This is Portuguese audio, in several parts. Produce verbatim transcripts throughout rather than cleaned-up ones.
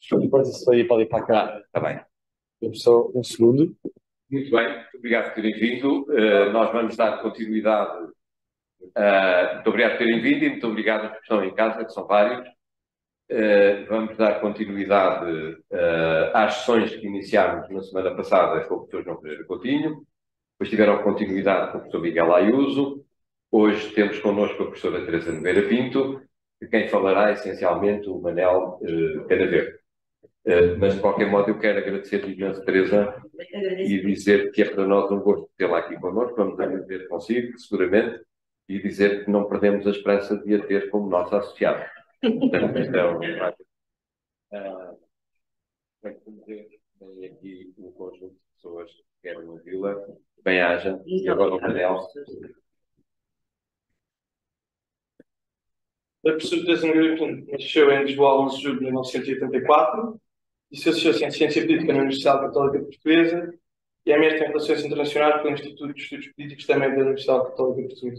Depois isso aí para ali para cá. Está bem. Temos só um segundo. Muito bem, muito obrigado por terem vindo. Uh, nós vamos dar continuidade. Uh, muito obrigado por terem vindo e muito obrigado aos que estão em casa, que são vários. Uh, vamos dar continuidade uh, às sessões que iniciámos na semana passada com o professor João Pereira Coutinho. Depois tiveram continuidade com o professor Miguel Ayuso. Hoje temos connosco a professora Teresa Nogueira Pinto, de quem falará essencialmente o Manel uh, Canaverde. Uh, mas, de qualquer modo, eu quero agradecer-lhe imenso, Teresa, e dizer que é para nós um gosto tê-la aqui connosco. Vamos aprender consigo, seguramente, e dizer que não perdemos a esperança de a ter como nossa associada. Portanto, isto é um... Uh, como ver, tem aqui um conjunto de pessoas que querem ouvi-la. Bem-haja. E agora o Manel. A professora Teresa Nogueira Pinto nasceu em Lisboa, onze de julho de mil novecentos e oitenta e quatro, licenciou-se em Ciência Política na Universidade Católica Portuguesa e é mestre em Relações Internacionais pelo Instituto de Estudos Políticos também da Universidade Católica Portuguesa.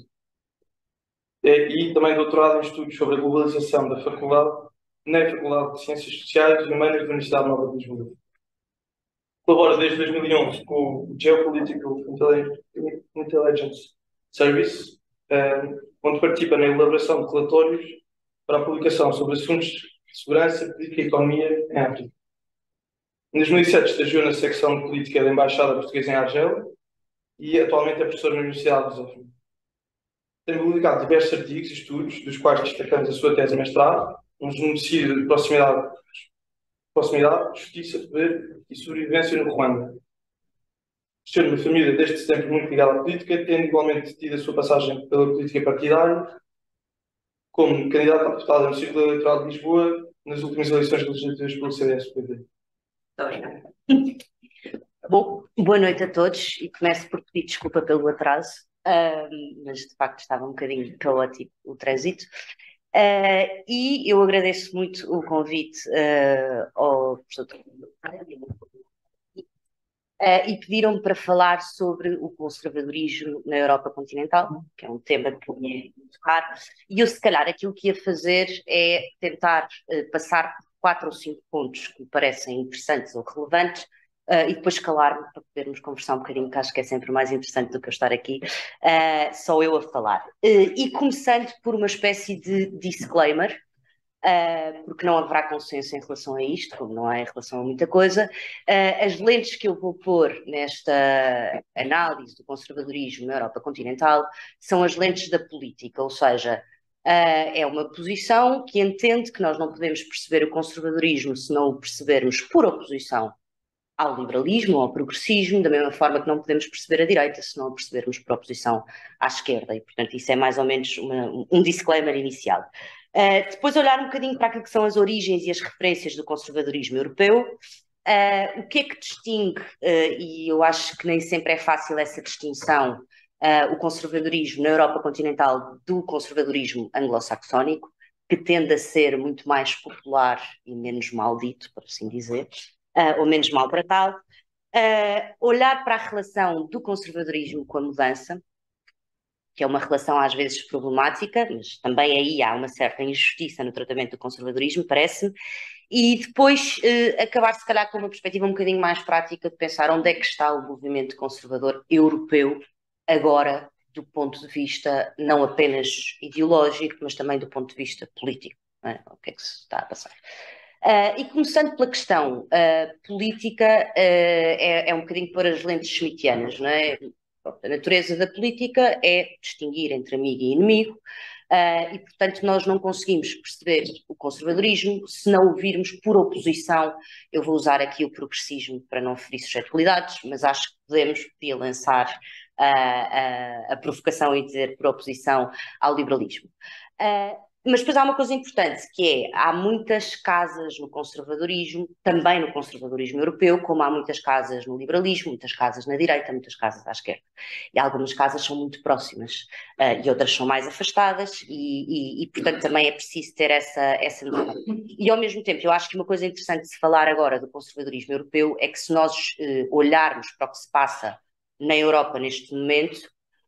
E também doutorado em Estudos sobre a Globalização da Faculdade, na Faculdade de Ciências Sociais e Humanas da Universidade Nova de Lisboa. Colabora desde dois mil e onze com o Geopolitical Intelligence Service, onde participa na elaboração de relatórios para a publicação sobre assuntos de segurança, política e economia em África. Em dois mil e sete estagiou na secção de política da Embaixada Portuguesa em Argel e atualmente é professor na Universidade de Lusófona. Tem publicado diversos artigos e estudos, dos quais destacamos a sua tese de mestrado, um genocídio de proximidade, proximidade, justiça, poder e sobrevivência no Ruanda. Nasceu numa família desde sempre muito ligada à política, tendo igualmente tido a sua passagem pela política partidária, como candidato a deputada no Círculo Eleitoral de Lisboa nas últimas eleições legislativas pelo C D S-P D. Muito obrigada. Bom, boa noite a todos e começo por pedir desculpa pelo atraso, uh, mas de facto estava um bocadinho caótico o trânsito. Uh, e eu agradeço muito o convite uh, ao professor Uh, e pediram-me para falar sobre o conservadorismo na Europa continental, que é um tema que me é muito caro, e eu se calhar aquilo que ia fazer é tentar uh, passar por quatro ou cinco pontos que me parecem interessantes ou relevantes, uh, e depois calar-me para podermos conversar um bocadinho, que acho que é sempre mais interessante do que eu estar aqui, uh, só eu a falar. Uh, e começando por uma espécie de disclaimer, Uh, porque não haverá consenso em relação a isto, como não há em relação a muita coisa. Uh, as lentes que eu vou pôr nesta análise do conservadorismo na Europa continental são as lentes da política, ou seja, uh, é uma posição que entende que nós não podemos perceber o conservadorismo se não o percebermos por oposição ao liberalismo ou ao progressismo, da mesma forma que não podemos perceber a direita se não o percebermos por oposição à esquerda, e portanto isso é mais ou menos uma, um disclaimer inicial. Uh, depois olhar um bocadinho para aquilo que são as origens e as referências do conservadorismo europeu, uh, o que é que distingue, uh, e eu acho que nem sempre é fácil essa distinção, uh, o conservadorismo na Europa continental do conservadorismo anglo-saxónico, que tende a ser muito mais popular e menos maldito, por assim dizer, uh, ou menos maltratado. Uh, olhar para a relação do conservadorismo com a mudança, que é uma relação às vezes problemática, mas também aí há uma certa injustiça no tratamento do conservadorismo, parece-me, e depois eh, acabar se calhar com uma perspectiva um bocadinho mais prática de pensar onde é que está o movimento conservador europeu agora, do ponto de vista não apenas ideológico, mas também do ponto de vista político. Não é? O que é que se está a passar? Uh, e começando pela questão uh, política, uh, é, é um bocadinho por as lentes schmittianas, não é? A natureza da política é distinguir entre amigo e inimigo, uh, e portanto nós não conseguimos perceber o conservadorismo se não o virmos por oposição. Eu vou usar aqui o progressismo para não ferir suscetibilidades, mas acho que podemos podia lançar uh, uh, a provocação e dizer por oposição ao liberalismo. Uh, Mas depois há uma coisa importante, que é, há muitas casas no conservadorismo, também no conservadorismo europeu, como há muitas casas no liberalismo, muitas casas na direita, muitas casas à esquerda. E algumas casas são muito próximas, uh, e outras são mais afastadas, e, e, e portanto também é preciso ter essa, essa noção. E ao mesmo tempo, eu acho que uma coisa interessante de se falar agora do conservadorismo europeu é que se nós uh, olharmos para o que se passa na Europa neste momento,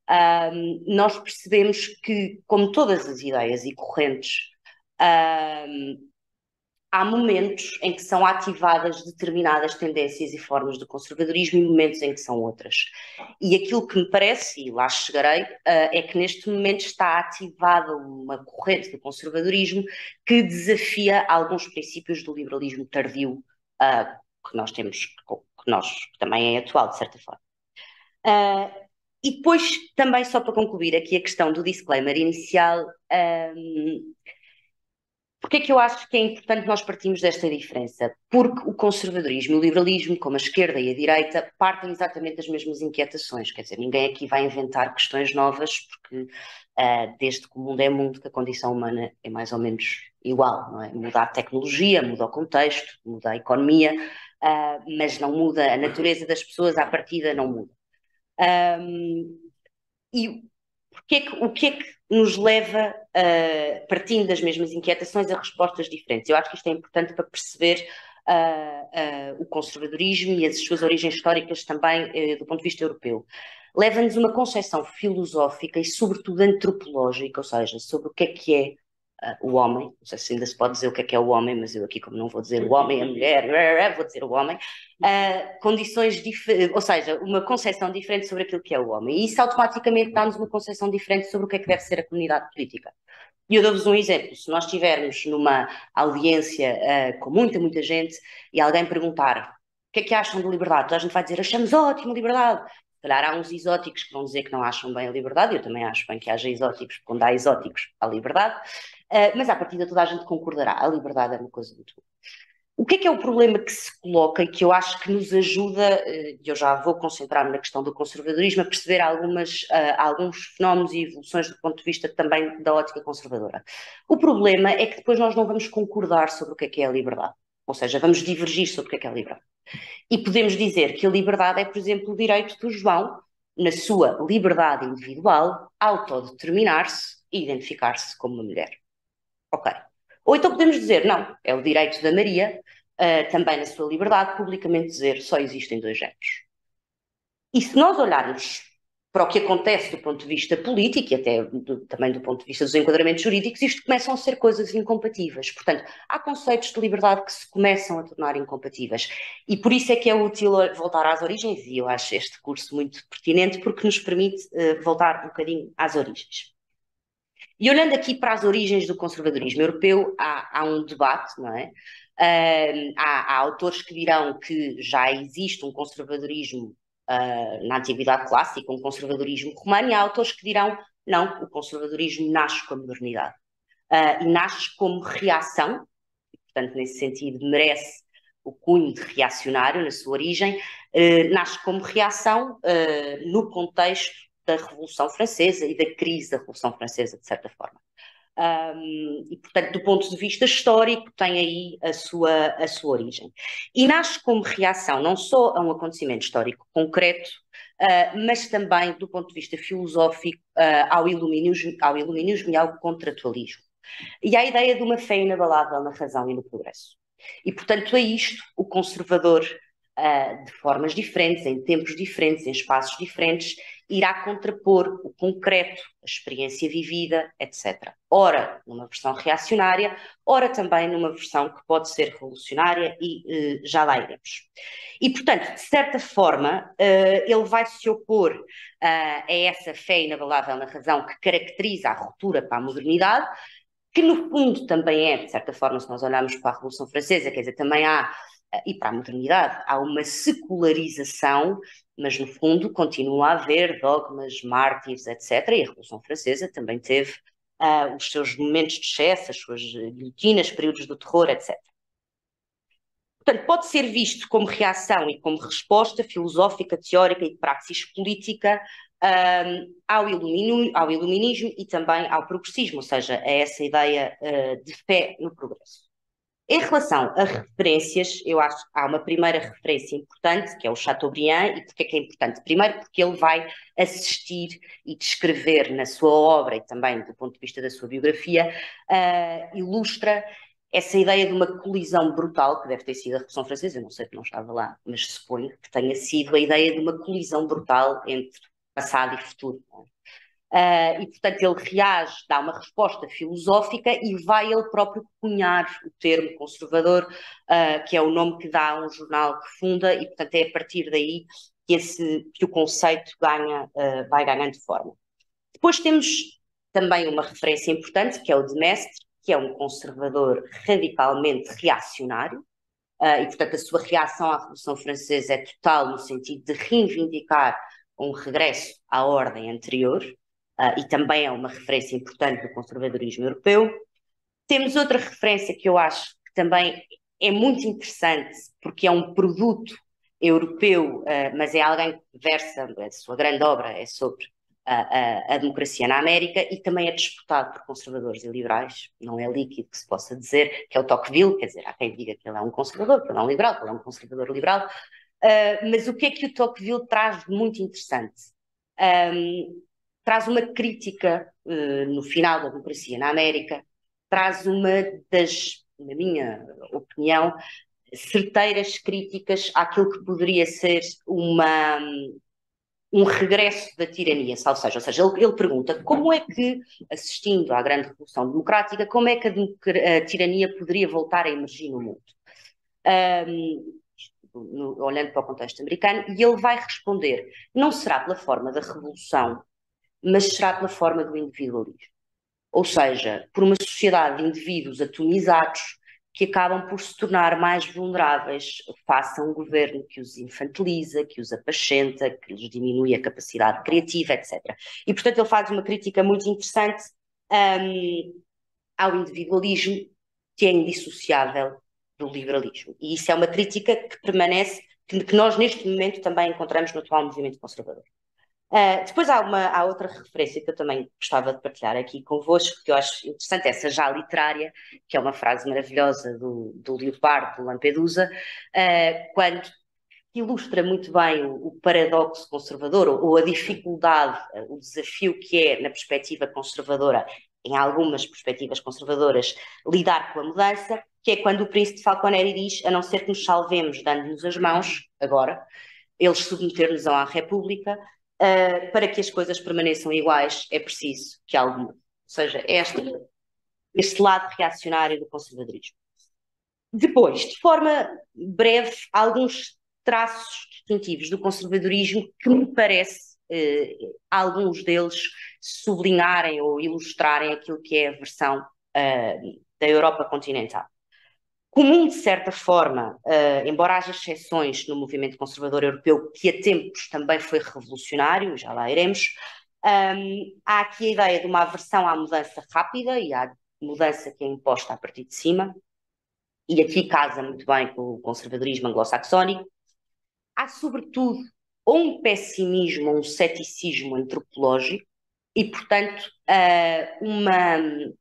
Um, nós percebemos que, como todas as ideias e correntes, um, há momentos em que são ativadas determinadas tendências e formas de conservadorismo e momentos em que são outras. E aquilo que me parece, e lá chegarei, uh, é que neste momento está ativada uma corrente de conservadorismo que desafia alguns princípios do liberalismo tardio uh, que nós temos, que, nós, que também é atual, de certa forma. Uh, e depois, também só para concluir aqui a questão do disclaimer inicial, um, porque é que eu acho que é importante nós partirmos desta diferença? Porque o conservadorismo e o liberalismo, como a esquerda e a direita, partem exatamente das mesmas inquietações. Quer dizer, ninguém aqui vai inventar questões novas, porque uh, desde que o mundo é mundo, que a condição humana é mais ou menos igual, não é? Muda a tecnologia, muda o contexto, muda a economia, uh, mas não muda a natureza das pessoas, à partida não muda. Um, e porque é que, o que é que nos leva, uh, partindo das mesmas inquietações, a respostas diferentes? Eu acho que isto é importante para perceber uh, uh, o conservadorismo e as suas origens históricas também uh, do ponto de vista europeu. Leva-nos uma concepção filosófica e sobretudo antropológica, ou seja, sobre o que é que é Uh, o homem, não sei se ainda se pode dizer o que é que é o homem, mas eu aqui como não vou dizer o homem, a mulher, vou dizer o homem, uh, condições diferentes, ou seja, uma concepção diferente sobre aquilo que é o homem, e isso automaticamente dá-nos uma concepção diferente sobre o que é que deve ser a comunidade política. E eu dou-vos um exemplo, se nós estivermos numa audiência uh, com muita, muita gente, e alguém perguntar o que é que acham de liberdade, toda a gente vai dizer, achamos ótimo a liberdade. Se calhar há uns exóticos que vão dizer que não acham bem a liberdade, eu também acho bem que haja exóticos, porque quando há exóticos, há liberdade, uh, mas à partida toda a gente concordará, a liberdade é uma coisa muito boa. O que é que é o problema que se coloca e que eu acho que nos ajuda, e eu já vou concentrar-me na questão do conservadorismo, a perceber algumas, uh, alguns fenómenos e evoluções do ponto de vista também da ótica conservadora. O problema é que depois nós não vamos concordar sobre o que é que é a liberdade, ou seja, vamos divergir sobre o que é que é a liberdade. E podemos dizer que a liberdade é, por exemplo, o direito do João, na sua liberdade individual, a autodeterminar-se e identificar-se como uma mulher. Ok. Ou então podemos dizer, não, é o direito da Maria, uh, também na sua liberdade, publicamente dizer só existem dois géneros. E se nós olharmos para o que acontece do ponto de vista político e até do, também do ponto de vista dos enquadramentos jurídicos, isto começam a ser coisas incompatíveis. Portanto, há conceitos de liberdade que se começam a tornar incompatíveis. E por isso é que é útil voltar às origens, e eu acho este curso muito pertinente porque nos permite uh, voltar um bocadinho às origens. E olhando aqui para as origens do conservadorismo europeu, há, há um debate, não é? Uh, há, há autores que dirão que já existe um conservadorismo uh, na antiguidade clássica, um conservadorismo romano, e há autores que dirão não, o conservadorismo nasce com a modernidade. Uh, e nasce como reação, e, portanto, nesse sentido, merece o cunho de reacionário na sua origem, uh, nasce como reação uh, no contexto da Revolução Francesa e da crise da Revolução Francesa, de certa forma. Um, e, portanto, do ponto de vista histórico, tem aí a sua, a sua origem. E nasce como reação não só a um acontecimento histórico concreto, uh, mas também, do ponto de vista filosófico, uh, ao iluminismo, ao iluminismo e ao contratualismo. E à ideia de uma fé inabalável na razão e no progresso. E, portanto, a isto, o conservador, uh, de formas diferentes, em tempos diferentes, em espaços diferentes, irá contrapor o concreto, a experiência vivida, etcétera. Ora, numa versão reacionária, ora também numa versão que pode ser revolucionária e uh, já lá iremos. E, portanto, de certa forma, uh, ele vai se opor uh, a essa fé inabalável na razão que caracteriza a ruptura para a modernidade, que no fundo também é, de certa forma, se nós olharmos para a Revolução Francesa, quer dizer, também há, e para a modernidade, há uma secularização, mas no fundo continua a haver dogmas, mártires, etcétera. E a Revolução Francesa também teve uh, os seus momentos de excesso, as suas guilhotinas, períodos do terror, etcétera. Portanto, pode ser visto como reação e como resposta filosófica, teórica e de praxis política um, ao, ilumino, ao iluminismo e também ao progressismo, ou seja, a essa ideia uh, de fé no progresso. Em relação a referências, eu acho que há uma primeira referência importante, que é o Chateaubriand. E porquê é que é importante? Primeiro porque ele vai assistir e descrever na sua obra e também do ponto de vista da sua biografia, uh, ilustra essa ideia de uma colisão brutal, que deve ter sido a Revolução Francesa, eu não sei que não estava lá, mas suponho que tenha sido a ideia de uma colisão brutal entre passado e futuro. Uh, e, portanto, ele reage, dá uma resposta filosófica e vai ele próprio cunhar o termo conservador, uh, que é o nome que dá a um jornal que funda, e, portanto, é a partir daí que, esse, que o conceito ganha, uh, vai ganhando forma. Depois temos também uma referência importante, que é o de Mestre, que é um conservador radicalmente reacionário, uh, e, portanto, a sua reação à Revolução Francesa é total no sentido de reivindicar um regresso à ordem anterior, Uh, e também é uma referência importante do conservadorismo europeu. Temos outra referência que eu acho que também é muito interessante, porque é um produto europeu, uh, mas é alguém que versa, a sua grande obra é sobre a, a, a democracia na América, e também é disputado por conservadores e liberais, não é líquido que se possa dizer, que é o Tocqueville. Quer dizer, há quem diga que ele é um conservador, que ele é um liberal, que ele é um conservador liberal, uh, mas o que é que o Tocqueville traz de muito interessante? Um, traz uma crítica uh, no final da democracia na América, traz uma das, na minha opinião, certeiras críticas àquilo que poderia ser uma, um regresso da tirania, ou seja, ou seja ele, ele pergunta como é que, assistindo à grande revolução democrática, como é que a, a tirania poderia voltar a emergir no mundo? Um, no, olhando para o contexto americano, e ele vai responder, não será pela forma da revolução, mas será pela forma do individualismo. Ou seja, por uma sociedade de indivíduos atomizados que acabam por se tornar mais vulneráveis face a um governo que os infantiliza, que os apacenta, que lhes diminui a capacidade criativa, etcétera. E, portanto, ele faz uma crítica muito interessante um, ao individualismo, que é indissociável do liberalismo. E isso é uma crítica que permanece, que, que nós neste momento também encontramos no atual movimento conservador. Uh, depois há, uma, há outra referência que eu também gostava de partilhar aqui convosco, que eu acho interessante, essa já literária, que é uma frase maravilhosa do, do Leopardo, do Lampedusa, uh, quando ilustra muito bem o, o paradoxo conservador, ou, ou a dificuldade, uh, o desafio que é, na perspectiva conservadora, em algumas perspectivas conservadoras, lidar com a mudança, que é quando o príncipe Falconeri diz, a não ser que nos salvemos dando-nos as mãos, agora, eles submeter-nos à República. Uh, para que as coisas permaneçam iguais, é preciso que algo mude. Ou seja, este, este lado reacionário do conservadorismo. Depois, de forma breve, alguns traços distintivos do conservadorismo que me parece, uh, alguns deles, sublinharem ou ilustrarem aquilo que é a versão uh, da Europa continental. Comum, de certa forma, uh, embora haja exceções no movimento conservador europeu, que a tempos também foi revolucionário, já lá iremos, um, há aqui a ideia de uma aversão à mudança rápida e à mudança que é imposta a partir de cima, e aqui casa muito bem com o conservadorismo anglo-saxónico. Há, sobretudo, um pessimismo, um ceticismo antropológico e, portanto, uh, uma...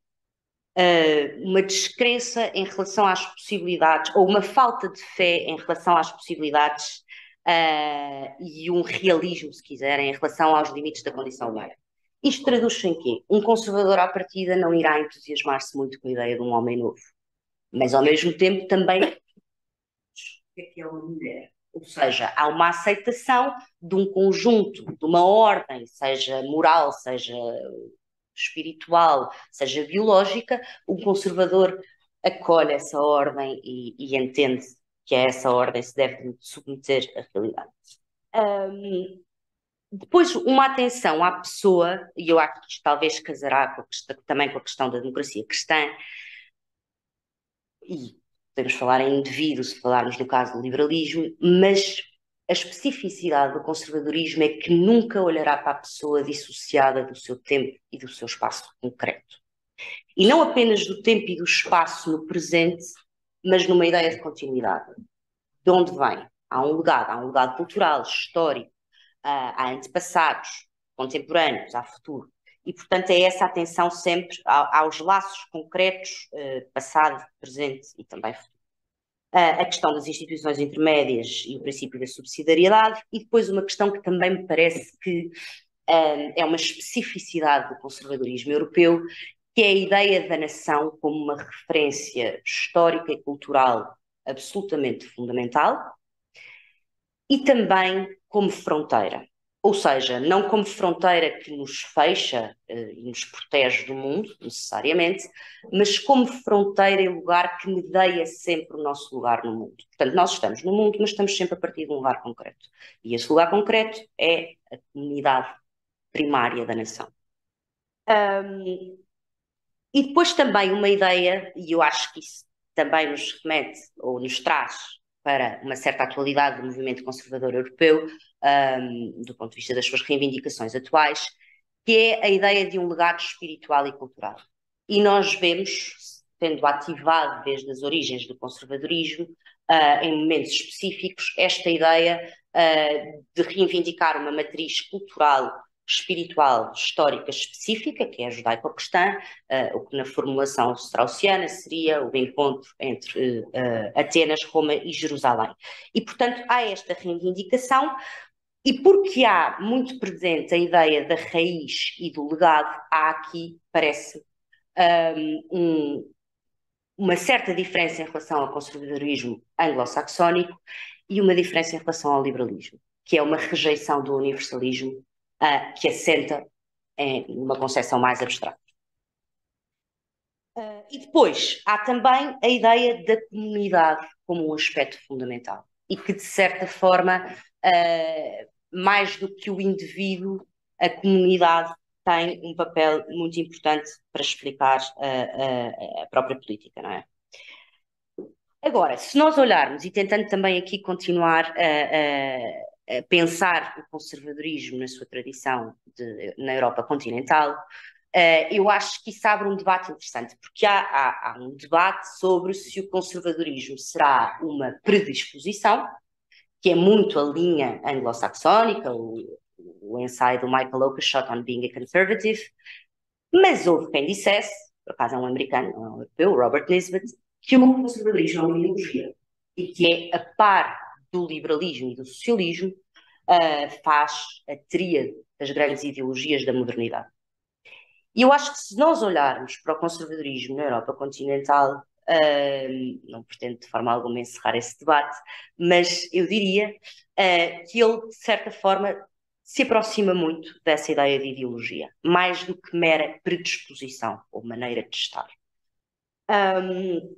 Uh, uma descrença em relação às possibilidades, ou uma falta de fé em relação às possibilidades uh, e um realismo, se quiserem, em relação aos limites da condição humana. Isto traduz-se em quê? Um conservador à partida não irá entusiasmar-se muito com a ideia de um homem novo, mas ao mesmo tempo também o que é que é uma mulher? Ou seja, há uma aceitação de um conjunto, de uma ordem, seja moral, seja espiritual, seja biológica. O conservador acolhe essa ordem e, e entende que a essa ordem se deve submeter à realidade. Um, depois, uma atenção à pessoa, e eu acho que isto talvez casará com a questão, também com a questão da democracia cristã, e podemos falar em indivíduo se falarmos no caso do liberalismo, mas a especificidade do conservadorismo é que nunca olhará para a pessoa dissociada do seu tempo e do seu espaço concreto. E não apenas do tempo e do espaço no presente, mas numa ideia de continuidade. De onde vem? Há um legado, há um legado cultural, histórico, há antepassados, contemporâneos, há futuro. E, portanto, é essa atenção sempre aos laços concretos, passado, presente e também futuro. A questão das instituições intermédias e o princípio da subsidiariedade, e depois uma questão que também me parece que um, é uma especificidade do conservadorismo europeu, que é a ideia da nação como uma referência histórica e cultural absolutamente fundamental e também como fronteira. ou seja, não como fronteira que nos fecha uh, e nos protege do mundo, necessariamente, mas como fronteira e lugar que medeia sempre o nosso lugar no mundo. Portanto, nós estamos no mundo, mas estamos sempre a partir de um lugar concreto. E esse lugar concreto é a comunidade primária da nação. Um, e depois também uma ideia, e eu acho que isso também nos remete ou nos traz para uma certa atualidade do movimento conservador europeu, um, do ponto de vista das suas reivindicações atuais, que é a ideia de um legado espiritual e cultural. E nós vemos, tendo ativado desde as origens do conservadorismo, uh, em momentos específicos, esta ideia uh, de reivindicar uma matriz cultural, espiritual, histórica específica, que é a judaico-cristã, uh, o que na formulação straussiana seria o encontro entre uh, Atenas, Roma e Jerusalém. E, portanto, há esta reivindicação, e porque há muito presente a ideia da raiz e do legado, há aqui, parece, um, uma certa diferença em relação ao conservadorismo anglo-saxónico e uma diferença em relação ao liberalismo, que é uma rejeição do universalismo uh, que assenta em uma concepção mais abstrata. Uh, e depois há também a ideia da comunidade como um aspecto fundamental e que, de certa forma, uh, mais do que o indivíduo, a comunidade tem um papel muito importante para explicar uh, uh, a própria política, não é? Agora, se nós olharmos, e tentando também aqui continuar a, a, a pensar o conservadorismo na sua tradição de, na Europa continental, Uh, eu acho que isso abre um debate interessante, porque há, há, há um debate sobre se o conservadorismo será uma predisposição, que é muito a linha anglo-saxónica, o, o ensaio do Michael Oakeshott on Being a Conservative, mas houve quem dissesse, por acaso é um americano, não é um europeu, Robert Nisbet, que o conservadorismo é uma ideologia e que é, a par do liberalismo e do socialismo, uh, faz a tríade das grandes ideologias da modernidade. E eu acho que se nós olharmos para o conservadorismo na Europa continental, uh, não pretendo de forma alguma encerrar esse debate, mas eu diria uh, que ele, de certa forma, se aproxima muito dessa ideia de ideologia, mais do que mera predisposição ou maneira de estar. Um,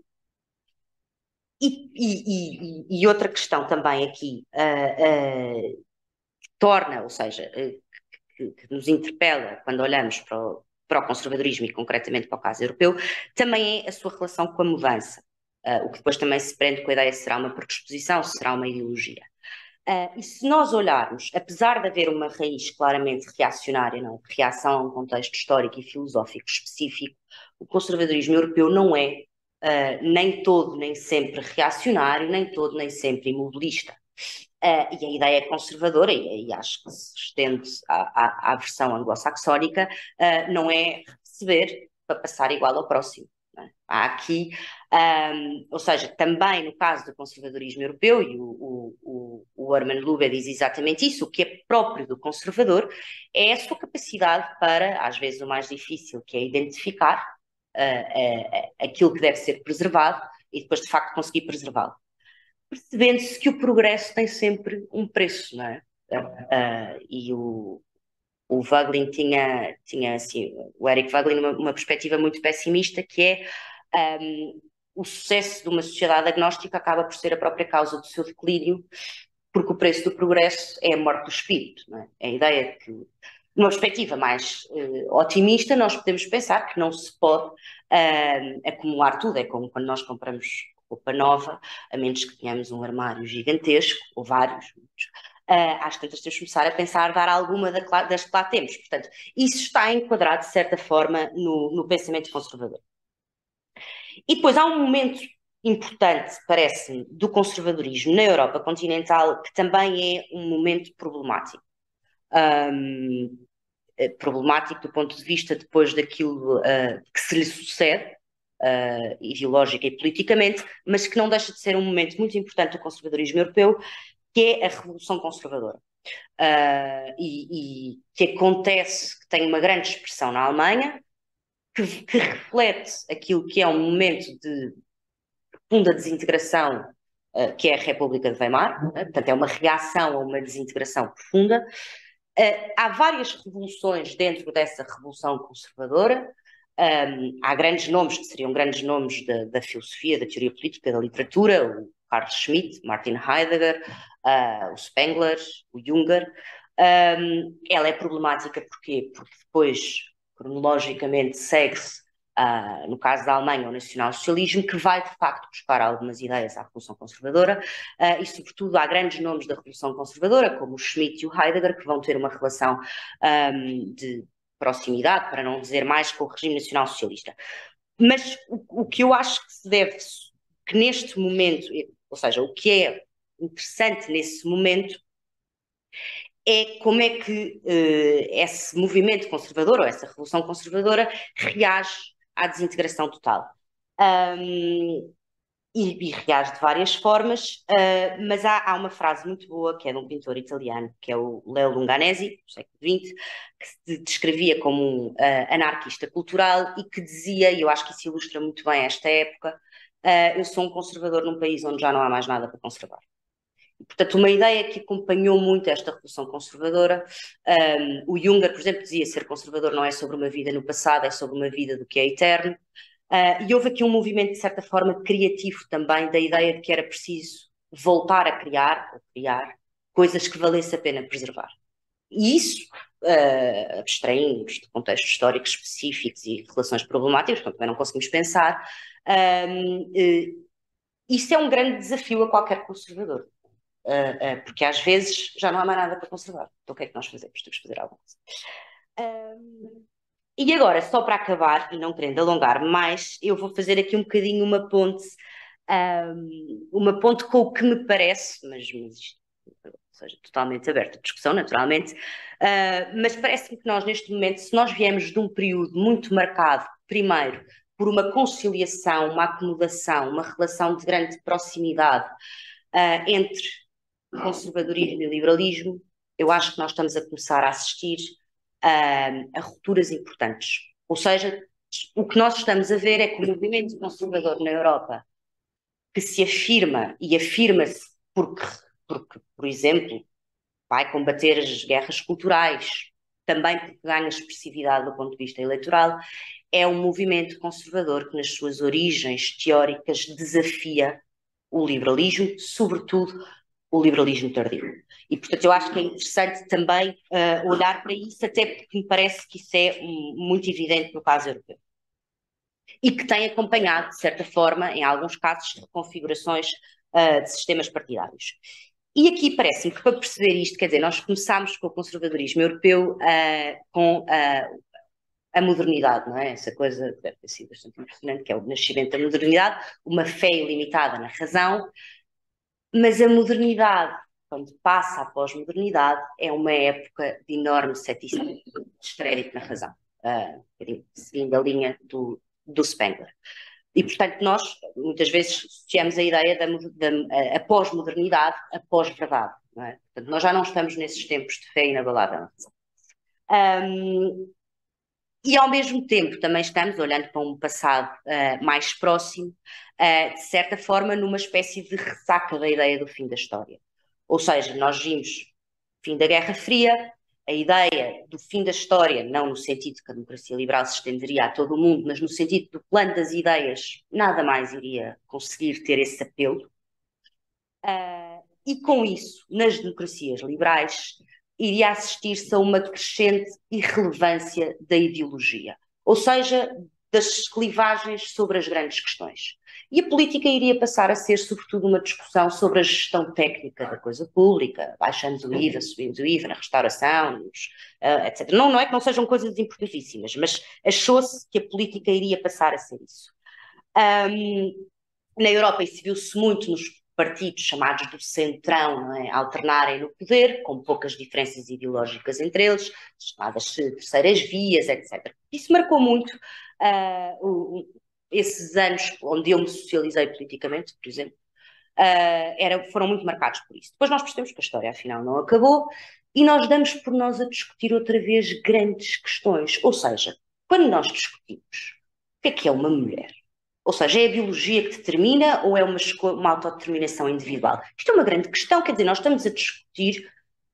e, e, e, e outra questão também aqui uh, uh, torna, ou seja, uh, que, que nos interpela quando olhamos para o para o conservadorismo e concretamente para o caso europeu, também é a sua relação com a mudança, uh, o que depois também se prende com a ideia se será uma predisposição, se será uma ideologia. Uh, e se nós olharmos, apesar de haver uma raiz claramente reacionária, não, reação a um contexto histórico e filosófico específico, o conservadorismo europeu não é uh, nem todo nem sempre reacionário, nem todo nem sempre imobilista. Uh, e a ideia é conservadora, e, e acho que se estende à, à, à versão anglo-saxónica, uh, não é receber para passar igual ao próximo. Não é? Há aqui, um, ou seja, também no caso do conservadorismo europeu, e o, o, o, o Herman Lube diz exatamente isso, o que é próprio do conservador é a sua capacidade para, às vezes o mais difícil, que é identificar uh, uh, aquilo que deve ser preservado e depois de facto conseguir preservá-lo. Percebendo-se que o progresso tem sempre um preço, não é? Uh, e o, o Voegelin tinha, tinha assim, o Eric Voegelin, uma, uma perspectiva muito pessimista, que é um, o sucesso de uma sociedade agnóstica acaba por ser a própria causa do seu declínio, porque o preço do progresso é a morte do espírito, não é? É a ideia que, numa perspectiva mais uh, otimista, nós podemos pensar que não se pode uh, acumular tudo, é como quando nós compramos roupa nova, a menos que tenhamos um armário gigantesco, ou vários, uh, às tantas temos que começar a pensar dar alguma das que lá temos. Portanto, isso está enquadrado, de certa forma, no, no pensamento conservador. E depois há um momento importante, parece-me, do conservadorismo na Europa continental, que também é um momento problemático. Um, problemático do ponto de vista depois daquilo uh, que se lhe sucede, Uh, ideológica e politicamente, mas que não deixa de ser um momento muito importante do conservadorismo europeu, que é a Revolução Conservadora. Uh, e, e que acontece, que tem uma grande expressão na Alemanha, que, que reflete aquilo que é um momento de profunda desintegração, uh, que é a República de Weimar, né? Portanto é uma reação a uma desintegração profunda, Uh, há várias revoluções dentro dessa revolução conservadora. Um, há grandes nomes que seriam grandes nomes da, da filosofia, da teoria política, da literatura, o Carl Schmitt, Martin Heidegger, uh, o Spengler, o Junger. Um, ela é problemática porquê? Porque depois, cronologicamente, segue-se, uh, no caso da Alemanha, o nacionalsocialismo, que vai, de facto, buscar algumas ideias à Revolução Conservadora, uh, e, sobretudo, há grandes nomes da Revolução Conservadora, como o Schmitt e o Heidegger, que vão ter uma relação um, de proximidade, para não dizer mais, com o regime nacional-socialista. Mas o, o que eu acho que se deve, que neste momento, ou seja, o que é interessante nesse momento, é como é que uh, esse movimento conservador, ou essa revolução conservadora, reage à desintegração total. Um, e, e reage de várias formas, uh, mas há, há uma frase muito boa, que é de um pintor italiano, que é o Leo Lunganesi, do século vinte, que se descrevia como um uh, anarquista cultural e que dizia, e eu acho que isso ilustra muito bem esta época, uh, eu sou um conservador num país onde já não há mais nada para conservar. E, portanto, uma ideia que acompanhou muito esta revolução conservadora, um, o Junger, por exemplo, dizia ser conservador não é sobre uma vida no passado, é sobre uma vida do que é eterno. Uh, e houve aqui um movimento, de certa forma, criativo também, da ideia de que era preciso voltar a criar, ou criar, coisas que valesse a pena preservar. E isso, uh, abstraindo-nos de contextos históricos específicos e relações problemáticas, que também não conseguimos pensar, um, uh, isso é um grande desafio a qualquer conservador. Uh, uh, porque às vezes já não há mais nada para conservar. Então o que é que nós fazemos? Temos que fazer alguma coisa. Um, E agora, só para acabar, e não querendo alongar mais, eu vou fazer aqui um bocadinho uma ponte, um, uma ponte com o que me parece, mas, mas isto, ou seja, totalmente aberta a discussão, naturalmente, uh, mas parece-me que nós, neste momento, se nós viemos de um período muito marcado, primeiro, por uma conciliação, uma acomodação, uma relação de grande proximidade uh, entre conservadorismo e liberalismo, eu acho que nós estamos a começar a assistir Uh, a rupturas importantes. Ou seja, o que nós estamos a ver é que o movimento conservador na Europa, que se afirma, e afirma-se porque, porque, por exemplo, vai combater as guerras culturais, também porque ganha expressividade do ponto de vista eleitoral, é um movimento conservador que, nas suas origens teóricas, desafia o liberalismo, sobretudo o liberalismo tardio. E, portanto, eu acho que é interessante também uh, olhar para isso, até porque me parece que isso é um, muito evidente no caso europeu. E que tem acompanhado, de certa forma, em alguns casos, reconfigurações uh, de sistemas partidários. E aqui parece-me que, para perceber isto, quer dizer, nós começámos com o conservadorismo europeu uh, com uh, a modernidade, não é? Essa coisa deve ter sido bastante impressionante, que é o nascimento da modernidade, uma fé ilimitada na razão. Mas a modernidade, quando passa a pós-modernidade, é uma época de enorme ceticismo, descrédito na razão, uh, seguindo a linha do, do Spengler. E, portanto, nós muitas vezes associamos a ideia da, da a pós-modernidade a pós-verdade. Não é? Portanto, nós já não estamos nesses tempos de fé inabalável na razão. Um, E, ao mesmo tempo, também estamos olhando para um passado uh, mais próximo, uh, de certa forma, numa espécie de ressaca da ideia do fim da história. Ou seja, nós vimos o fim da Guerra Fria, a ideia do fim da história, não no sentido que a democracia liberal se estenderia a todo o mundo, mas no sentido do plano das ideias, nada mais iria conseguir ter esse apelo. Uh, e, com isso, nas democracias liberais, iria assistir-se a uma crescente irrelevância da ideologia, ou seja, das clivagens sobre as grandes questões. E a política iria passar a ser, sobretudo, uma discussão sobre a gestão técnica da coisa pública, baixando o I V A, subindo o I V A na restauração, nos, uh, etcétera. Não, não é que não sejam coisas importantíssimas, mas achou-se que a política iria passar a ser isso. Um, na Europa isso viu-se muito nos partidos chamados do centrão, não é? Alternarem no poder, com poucas diferenças ideológicas entre eles, chamadas terceiras vias, etcétera. Isso marcou muito uh, o, esses anos onde eu me socializei politicamente, por exemplo, uh, era, foram muito marcados por isso. Depois nós percebemos que a história afinal não acabou e nós damos por nós a discutir outra vez grandes questões. Ou seja, quando nós discutimos o que é que é uma mulher, ou seja, é a biologia que determina ou é uma, uma autodeterminação individual? Isto é uma grande questão, quer dizer, nós estamos a discutir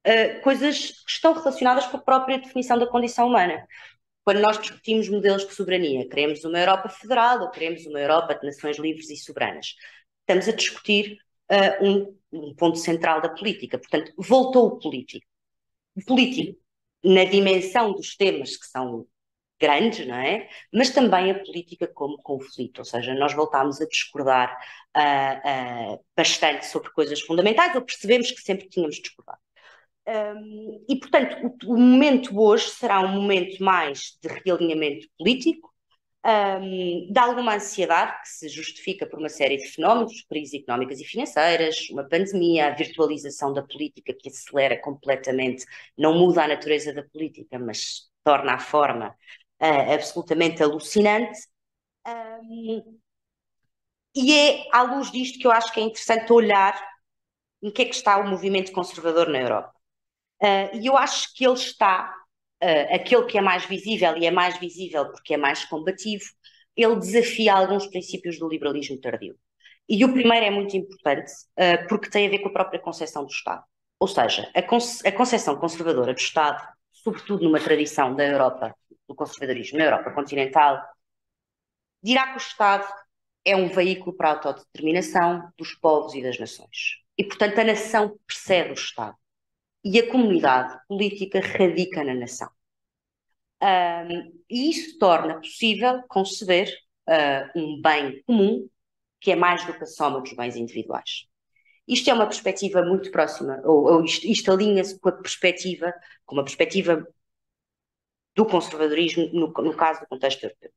uh, coisas que estão relacionadas com a própria definição da condição humana. Quando nós discutimos modelos de soberania, queremos uma Europa federal ou queremos uma Europa de nações livres e soberanas, estamos a discutir uh, um, um ponto central da política. Portanto, voltou o político. O político, na dimensão dos temas que são grandes, não é? Mas também a política como conflito, ou seja, nós voltámos a discordar uh, uh, bastante sobre coisas fundamentais, ou percebemos que sempre tínhamos discordado. Um, e, portanto, o, o momento hoje será um momento mais de realinhamento político, um, de alguma ansiedade que se justifica por uma série de fenómenos, crises económicas e financeiras, uma pandemia, a virtualização da política que acelera completamente, não muda a natureza da política, mas torna a forma uh, absolutamente alucinante. Um, e é à luz disto que eu acho que é interessante olhar em que é que está o movimento conservador na Europa. Uh, e eu acho que ele está, uh, aquele que é mais visível, e é mais visível porque é mais combativo, ele desafia alguns princípios do liberalismo tardio. E o primeiro é muito importante, uh, porque tem a ver com a própria concepção do Estado. Ou seja, a, conce a concepção conservadora do Estado, sobretudo numa tradição da Europa, do conservadorismo na Europa continental, dirá que o Estado é um veículo para a autodeterminação dos povos e das nações. E, portanto, a nação precede o Estado. E a comunidade política radica na nação. Um, e isso torna possível conceber uh, um bem comum que é mais do que a soma dos bens individuais. Isto é uma perspectiva muito próxima, ou, ou isto, isto alinha-se com a perspectiva, com uma perspectiva do conservadorismo no, no caso do contexto europeu.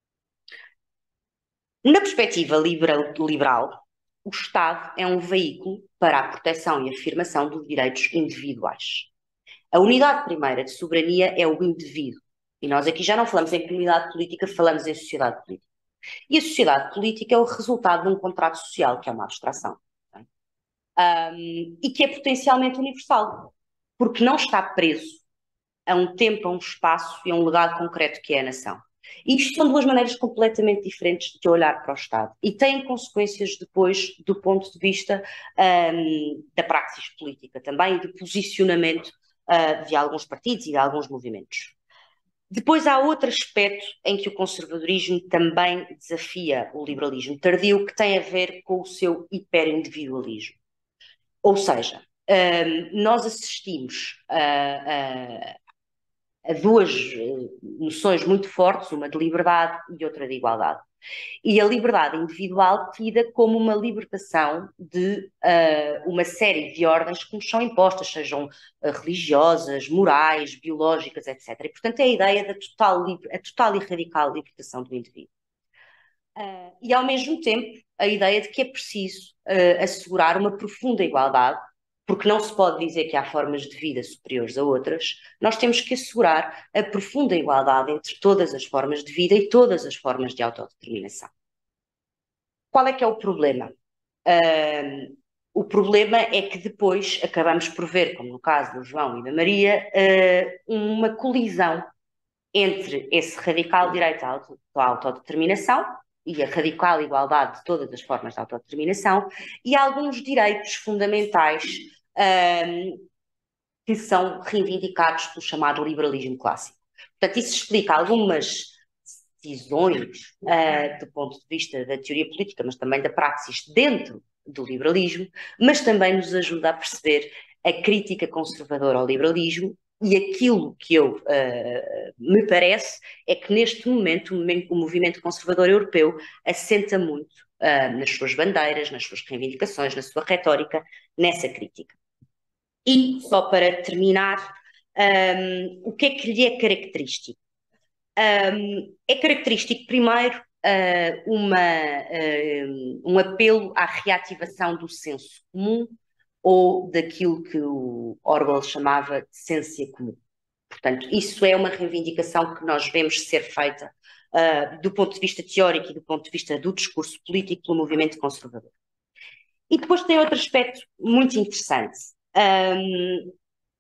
Na perspectiva liberal, liberal, o Estado é um veículo para a proteção e afirmação dos direitos individuais. A unidade primeira de soberania é o indivíduo. E nós aqui já não falamos em comunidade política, falamos em sociedade política. E a sociedade política é o resultado de um contrato social, que é uma abstração. Um, e que é potencialmente universal, porque não está preso a um tempo, a um espaço e a um legado concreto que é a nação. E isto são duas maneiras completamente diferentes de olhar para o Estado e têm consequências depois do ponto de vista um, da praxis política também e do posicionamento uh, de alguns partidos e de alguns movimentos. Depois há outro aspecto em que o conservadorismo também desafia o liberalismo tardio, que tem a ver com o seu hiperindividualismo. Ou seja, um, nós assistimos a, a, a duas noções muito fortes, uma de liberdade e outra de igualdade. E a liberdade individual tida como uma libertação de uh, uma série de ordens que nos são impostas, sejam uh, religiosas, morais, biológicas, etcétera. E, portanto, é a ideia da total, a total e radical libertação do indivíduo. Uh, e, ao mesmo tempo, a ideia de que é preciso uh, assegurar uma profunda igualdade, porque não se pode dizer que há formas de vida superiores a outras, nós temos que assegurar a profunda igualdade entre todas as formas de vida e todas as formas de autodeterminação. Qual é que é o problema? Uh, o problema é que depois acabamos por ver, como no caso do João e da Maria, uh, uma colisão entre esse radical direito à autodeterminação e a radical igualdade de todas as formas de autodeterminação e alguns direitos fundamentais um, que são reivindicados pelo chamado liberalismo clássico. Portanto, isso explica algumas decisões uh, do ponto de vista da teoria política, mas também da praxis dentro do liberalismo, mas também nos ajuda a perceber a crítica conservadora ao liberalismo. E aquilo que eu uh, me parece é que neste momento o, momento o movimento conservador europeu assenta muito uh, nas suas bandeiras, nas suas reivindicações, na sua retórica, nessa crítica. E, só para terminar, um, o que é que lhe é característico? Um, é característico, primeiro, uh, uma, uh, um apelo à reativação do senso comum, ou daquilo que o Orwell chamava de essência comum. Portanto, isso é uma reivindicação que nós vemos ser feita uh, do ponto de vista teórico e do ponto de vista do discurso político pelo movimento conservador. E depois tem outro aspecto muito interessante, um,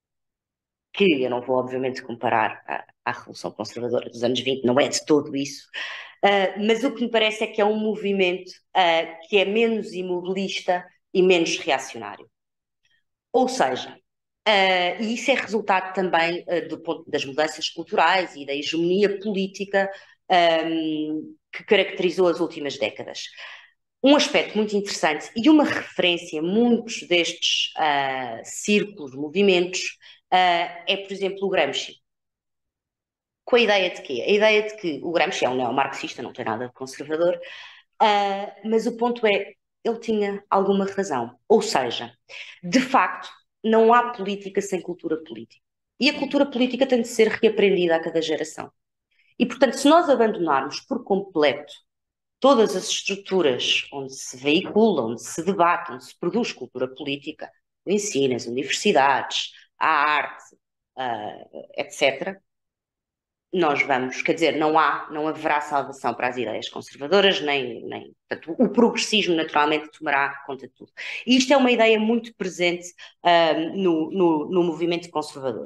que eu não vou obviamente comparar à, à Revolução Conservadora dos anos vinte, não é de todo isso, uh, mas o que me parece é que é um movimento uh, que é menos imobilista e menos reacionário. Ou seja, Uh, e isso é resultado também uh, do ponto das mudanças culturais e da hegemonia política um, que caracterizou as últimas décadas. Um aspecto muito interessante e uma referência a muitos destes uh, círculos, movimentos, uh, é, por exemplo, o Gramsci. Com a ideia de quê? A ideia de que o Gramsci é um neomarxista, não tem nada de conservador, uh, mas o ponto é, ele tinha alguma razão. Ou seja, de facto, não há política sem cultura política. E a cultura política tem de ser reaprendida a cada geração. E, portanto, se nós abandonarmos por completo todas as estruturas onde se veicula, onde se debate, onde se produz cultura política, o ensino, as universidades, a arte, uh, etcétera, nós vamos, quer dizer, não há, não haverá salvação para as ideias conservadoras, nem, nem portanto, o progressismo naturalmente tomará conta de tudo. E isto é uma ideia muito presente um, no, no, no movimento conservador.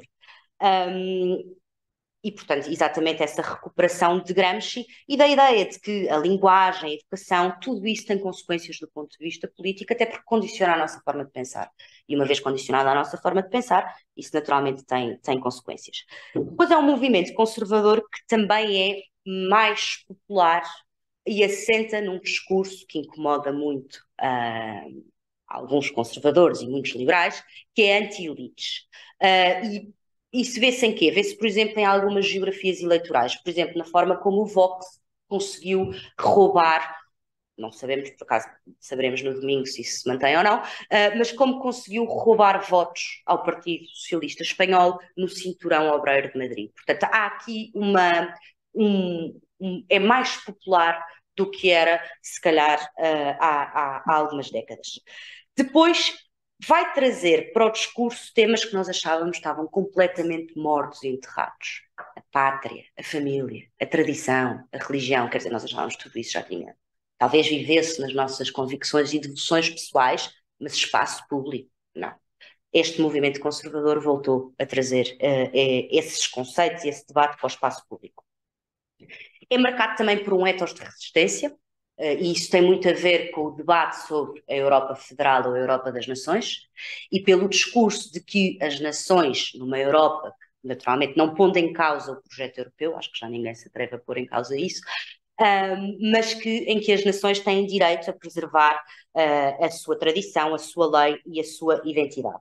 Um, e, portanto, exatamente essa recuperação de Gramsci e da ideia de que a linguagem, a educação, tudo isso tem consequências do ponto de vista político, até porque condiciona a nossa forma de pensar. E uma vez condicionada a nossa forma de pensar, isso naturalmente tem, tem consequências. Depois é um movimento conservador que também é mais popular e assenta num discurso que incomoda muito uh, alguns conservadores e muitos liberais, que é anti-elites. Uh, e Isso vê-se em quê? Vê-se, por exemplo, em algumas geografias eleitorais. Por exemplo, na forma como o Vox conseguiu roubar, não sabemos, por acaso saberemos no domingo se isso se mantém ou não, uh, mas como conseguiu roubar votos ao Partido Socialista Espanhol no cinturão obreiro de Madrid. Portanto, há aqui uma... Um, um, é mais popular do que era, se calhar, uh, há, há, há algumas décadas. Depois vai trazer para o discurso temas que nós achávamos que estavam completamente mortos e enterrados. A pátria, a família, a tradição, a religião, quer dizer, nós achávamos que tudo isso já tinha. Talvez vivesse nas nossas convicções e devoções pessoais, mas espaço público, não. Este movimento conservador voltou a trazer uh, esses conceitos e esse debate para o espaço público. É marcado também por um ethos de resistência, Uh, e isso tem muito a ver com o debate sobre a Europa Federal ou a Europa das Nações, e pelo discurso de que as nações, numa Europa, que naturalmente não pondo em causa o projeto europeu, acho que já ninguém se atreve a pôr em causa isso, um, mas que, em que as nações têm direito a preservar uh, a sua tradição, a sua lei e a sua identidade.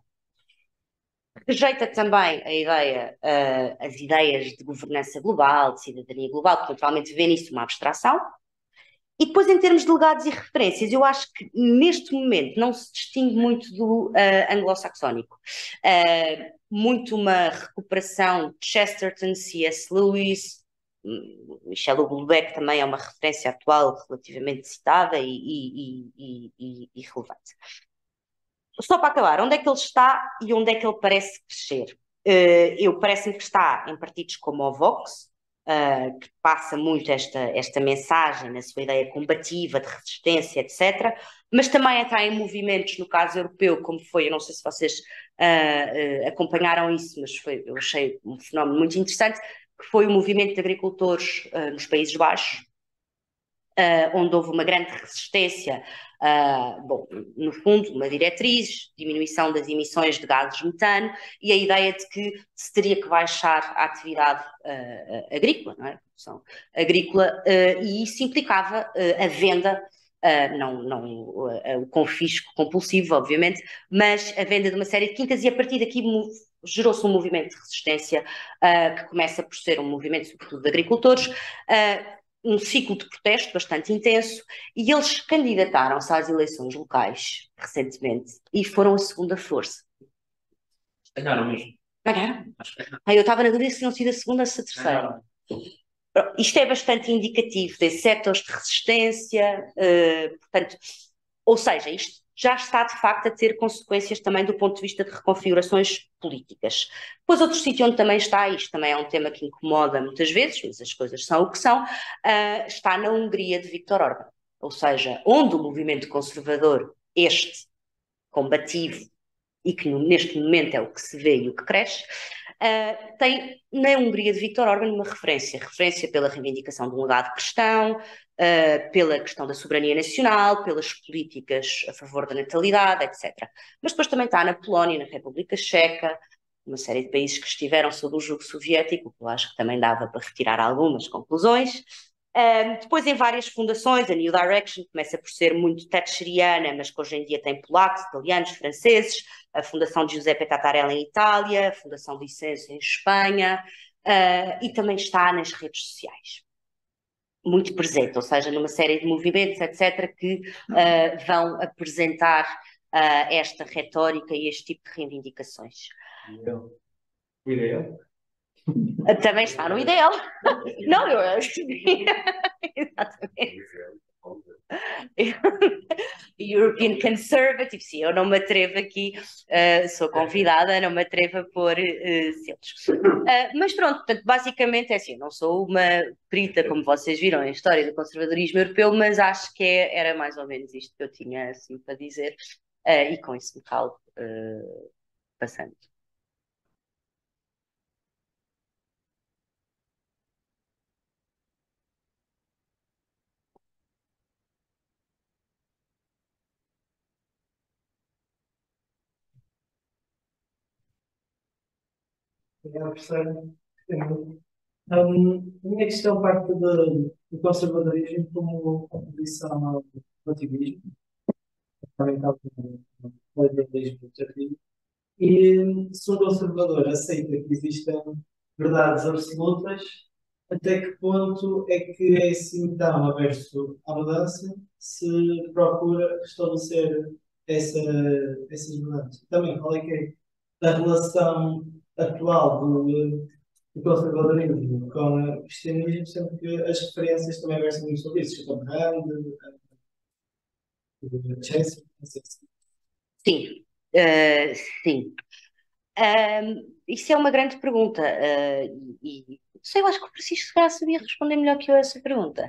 Rejeita também a ideia, uh, as ideias de governança global, de cidadania global, que naturalmente vê nisso uma abstração. E depois, em termos de legados e referências, eu acho que neste momento não se distingue muito do uh, anglo-saxónico. Uh, muito uma recuperação de Chesterton, C S Lewis, Michel Houellebecq também é uma referência atual relativamente citada e, e, e, e, e relevante. Só para acabar, onde é que ele está e onde é que ele parece crescer? Uh, eu parece-me que está em partidos como o Vox, Uh, que passa muito esta, esta mensagem na sua ideia combativa, de resistência, etcétera, mas também está em movimentos, no caso europeu, como foi, eu não sei se vocês uh, uh, acompanharam isso, mas foi, eu achei um fenómeno muito interessante, que foi o movimento de agricultores uh, nos Países Baixos, uh, onde houve uma grande resistência, uh, bom, no fundo, uma diretriz, diminuição das emissões de gases de metano e a ideia de que se teria que baixar a atividade uh, agrícola, não é? A produção agrícola, uh, e isso implicava uh, a venda, uh, não, não uh, o confisco compulsivo, obviamente, mas a venda de uma série de quintas, e a partir daqui gerou-se um movimento de resistência uh, que começa por ser um movimento, sobretudo, de agricultores, uh, um ciclo de protesto bastante intenso, e eles candidataram-se às eleições locais recentemente e foram a segunda força. Ganharam mesmo. Ganharam? Ah, eu estava na dúvida se tinham sido a segunda ou se a terceira. Ganharam. Isto é bastante indicativo desse setores de resistência, uh, portanto, ou seja, isto já está de facto a ter consequências também do ponto de vista de reconfigurações políticas. Depois outro sítio onde também está, isto também é um tema que incomoda muitas vezes, mas as coisas são o que são, uh, está na Hungria de Viktor Orbán, ou seja, onde o movimento conservador, este combativo, e que neste momento é o que se vê e o que cresce, uh, tem na Hungria de Viktor Orbán uma referência, referência pela reivindicação de um legado cristão, uh, pela questão da soberania nacional, pelas políticas a favor da natalidade, etcétera. Mas depois também está na Polónia, na República Checa, uma série de países que estiveram sob o jugo soviético, o que eu acho que também dava para retirar algumas conclusões. Um, depois em várias fundações, a New Direction começa por ser muito thatcheriana, mas que hoje em dia tem polacos, italianos, franceses, a Fundação de Giuseppe Tattarella em Itália, a Fundação Vicêncio em Espanha, uh, e também está nas redes sociais. Muito presente, ou seja, numa série de movimentos, etcétera, que uh, vão apresentar uh, esta retórica e este tipo de reivindicações. O ideal? Também está no ideal. Não, eu acho que... Exatamente. European Conservative, sim, eu não me atrevo aqui, uh, sou convidada, não me atrevo a pôr uh, selos. Uh, mas pronto, portanto, basicamente é assim, eu não sou uma perita, como vocês viram, em história do conservadorismo europeu, mas acho que é, era mais ou menos isto que eu tinha assim para dizer, uh, e com isso me calo uh, passando. Um, a minha questão parte do, do conservadorismo como oposição ao relativismo, também está no liberalismo tardio, e se um conservador aceita que existam verdades absolutas, até que ponto é que é assim tão averso à mudança se procura estabelecer essa, essas verdades? Também, qual é que é a relação atual do, do conservadorismo com o cristianismo, sendo que as referências também versam muito sobre isso? Schopenhauer, Chelsea, não sei se... Sim, uh, sim. Um, isso é uma grande pergunta, uh, e, e não sei, eu acho que o Francisco Será sabia responder melhor que eu a essa pergunta.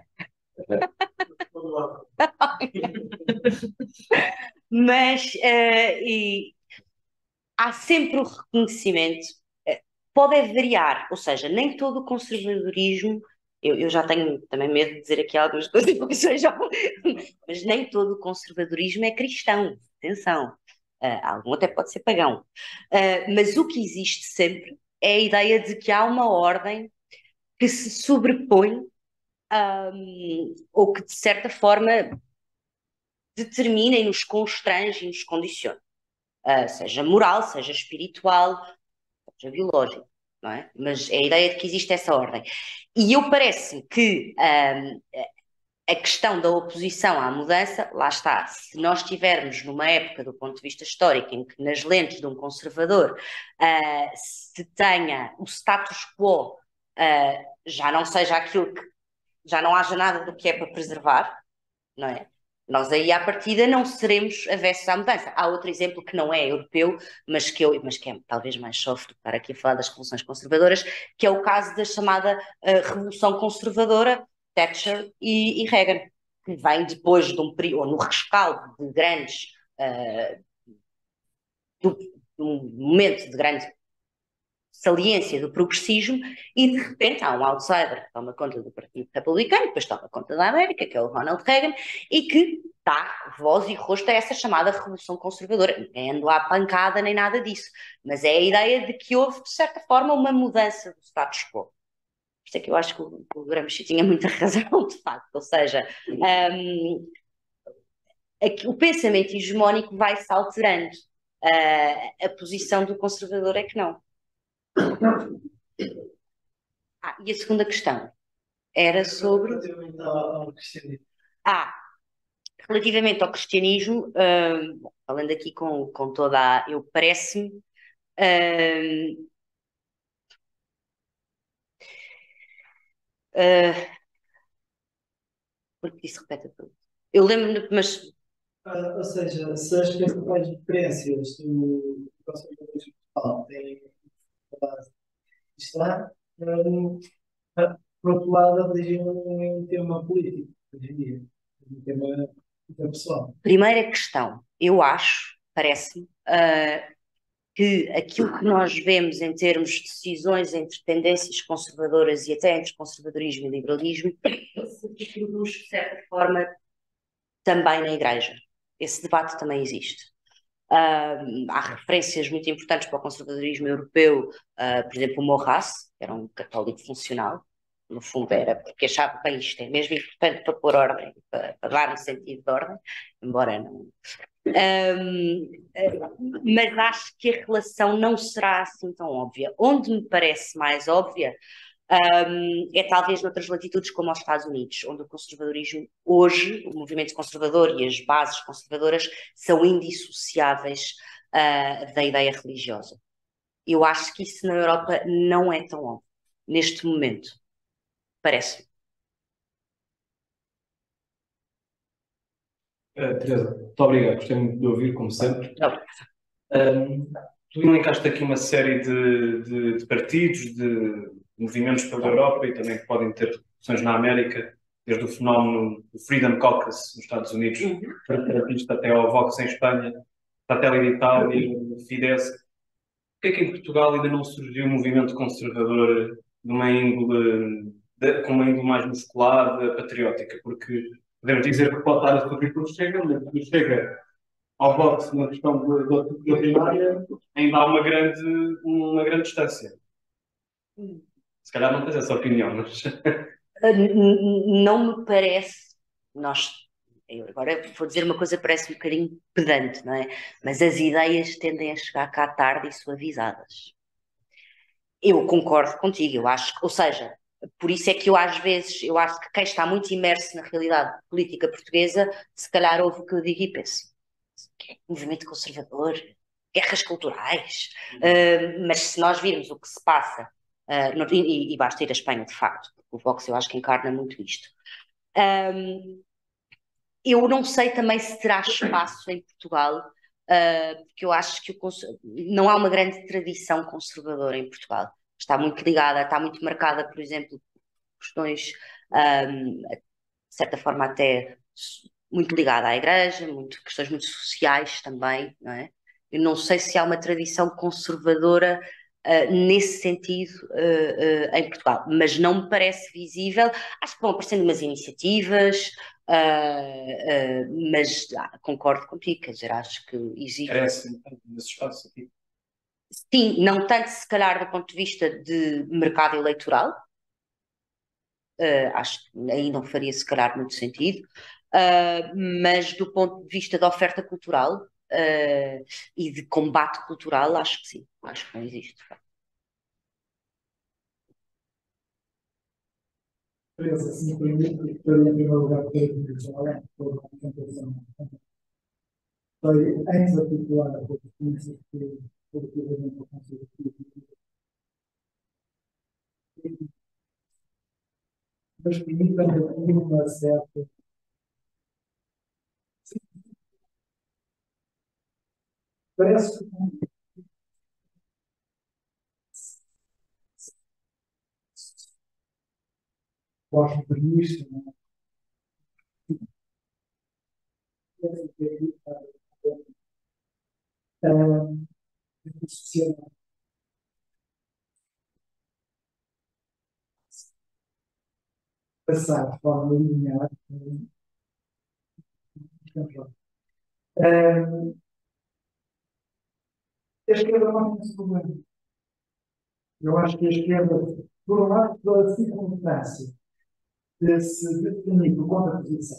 Mas uh, e há sempre o reconhecimento, uh, pode variar, ou seja, nem todo o conservadorismo, eu, eu já tenho também medo de dizer aqui algumas coisas, porque sejam, mas nem todo o conservadorismo é cristão, atenção. Uh, algum até pode ser pagão. Uh, mas o que existe sempre é a ideia de que há uma ordem que se sobrepõe um, ou que, de certa forma, determina e nos constrange e nos condiciona. Uh, seja moral, seja espiritual, seja biológico, não é? Mas é a ideia de que existe essa ordem. E eu parece-me que um, a questão da oposição à mudança, lá está, se nós estivermos numa época do ponto de vista histórico em que nas lentes de um conservador uh, se tenha o status quo, uh, já não seja aquilo que, já não haja nada do que é para preservar, não é? Nós aí à partida não seremos avessos à mudança. Há outro exemplo que não é europeu, mas que, eu, mas que é talvez mais soft do que estar aqui a falar das revoluções conservadoras, que é o caso da chamada uh, Revolução Conservadora, Thatcher e, e Reagan, que vem depois de um período, ou no rescaldo de grandes, uh, do, de um momento de grande saliência do progressismo, e de repente há um outsider que toma conta do Partido Republicano, depois toma conta da América, que é o Ronald Reagan, e que dá voz e rosto a essa chamada Revolução Conservadora. Ninguém andou à pancada nem nada disso, mas é a ideia de que houve, de certa forma, uma mudança do status quo. Por isso é que eu acho que o, o Gramsci tinha muita razão, de facto, ou seja, um, aqui, o pensamento hegemónico vai-se alterando, uh, a posição do conservador é que não. Ah, e a segunda questão era sobre... Relativamente ao cristianismo. Ah, relativamente ao cristianismo, uh, falando aqui com, com toda a... Eu parece-me... Uh, uh, porque isso repete tudo. Eu lembro-me, mas... Uh, ou seja, se as principais diferenças do conservadorismo atual têm a base cristã, um, por outro lado, a religião é um tema político, hoje em dia, um tema, um tema pessoal. Primeira questão, eu acho, parece-me, uh, que aquilo que nós vemos em termos de decisões entre tendências conservadoras e até entre conservadorismo e liberalismo se reproduz, de certa forma, também na Igreja. Esse debate também existe. Uh, há referências muito importantes para o conservadorismo europeu, uh, por exemplo, o Maurras, que era um católico funcional, no fundo era porque achava que isto é mesmo importante para pôr ordem, para, para dar um sentido de ordem, embora não. Um, mas acho que a relação não será assim tão óbvia. Onde me parece mais óbvia um, é talvez noutras latitudes como os Estados Unidos, onde o conservadorismo hoje, o movimento conservador e as bases conservadoras são indissociáveis uh, da ideia religiosa. Eu acho que isso na Europa não é tão óbvio, neste momento, parece-me. Uh, Teresa, muito obrigado. Gostei muito de ouvir, como sempre. Não. Um, tu elencaste aqui uma série de, de, de partidos, de movimentos pela Europa e também que podem ter repercussões na América, desde o fenómeno do Freedom Caucus nos Estados Unidos, Uhum. até ao Vox em Espanha, até a Itália, o Fidesz. Por que é que em Portugal ainda não surgiu um movimento conservador de uma índole, de, com uma índole mais musculada, patriótica? Porque podemos dizer que pode estar a subir pelo Chega, mas quando chega ao Vox na questão da primária, ainda há uma grande, uma grande distância. Se calhar não tens essa opinião, mas... Não me parece, nós, eu agora vou dizer uma coisa que parece um bocadinho pedante, não é? Mas as ideias tendem a chegar cá tarde e suavizadas. Eu concordo contigo, eu acho, ou seja, por isso é que eu às vezes, eu acho que quem está muito imerso na realidade política portuguesa, se calhar ouve o que eu digo e pensa, que é movimento conservador, guerras culturais, uh, mas se nós virmos o que se passa, uh, no, e, e basta ir à Espanha de facto, porque o Vox eu acho que encarna muito isto. Um, eu não sei também se terá espaço em Portugal, uh, porque eu acho que o, não há uma grande tradição conservadora em Portugal. Está muito ligada, está muito marcada, por exemplo, por questões, um, de certa forma até muito ligada à igreja, muito, questões muito sociais também, não é? Eu não sei se há uma tradição conservadora uh, nesse sentido uh, uh, em Portugal, mas não me parece visível. Acho que vão aparecendo umas iniciativas, uh, uh, mas ah, concordo contigo, quer dizer, acho que existe. Parece nesse espaço aqui. Sim, não tanto se calhar do ponto de vista de mercado eleitoral, uh, acho que aí não faria se calhar muito sentido, uh, mas do ponto de vista da oferta cultural uh, e de combate cultural, acho que sim, acho que não existe. Teresa, se me permite, gostaria em primeiro lugar de dizer por uma apresentação. Foi em particular a competência que relativamente ao Conselho Político. Mas permitam-me aqui uma certa. Parece que gosto disto, não é? Passar de forma linear. Um, a esquerda não tem esse problema. Eu acho que a esquerda, por um lado, pela circunstância de se definir por conta da posição.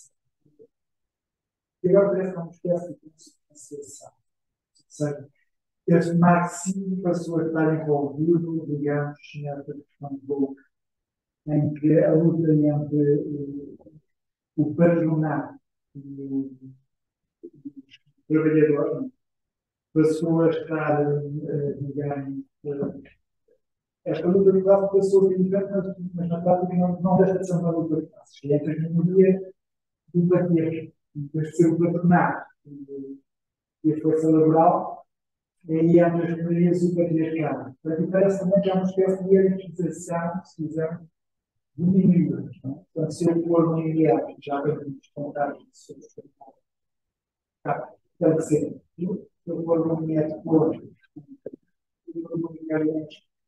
E agora parece que não me esquece de consciência. Ou seja, este marxismo passou a estar envolvido, digamos, nesta questão do em que a luta entre o, o patronato e o, o trabalhador passou a estar, digamos, esta luta de classe passou a ser mas na prática não, não deixa de ser uma luta de classes. E é a minoria do patriarca, de ser o patronato e a força laboral, e aí há as minorias do patriarcado. Portanto, parece também que há uma espécie de hierarquização, se quisermos, de minorias. Portanto, se eu for uma minoria, já podemos contar isso. Tem que ser. Se eu for uma mulher de cor, uma mulher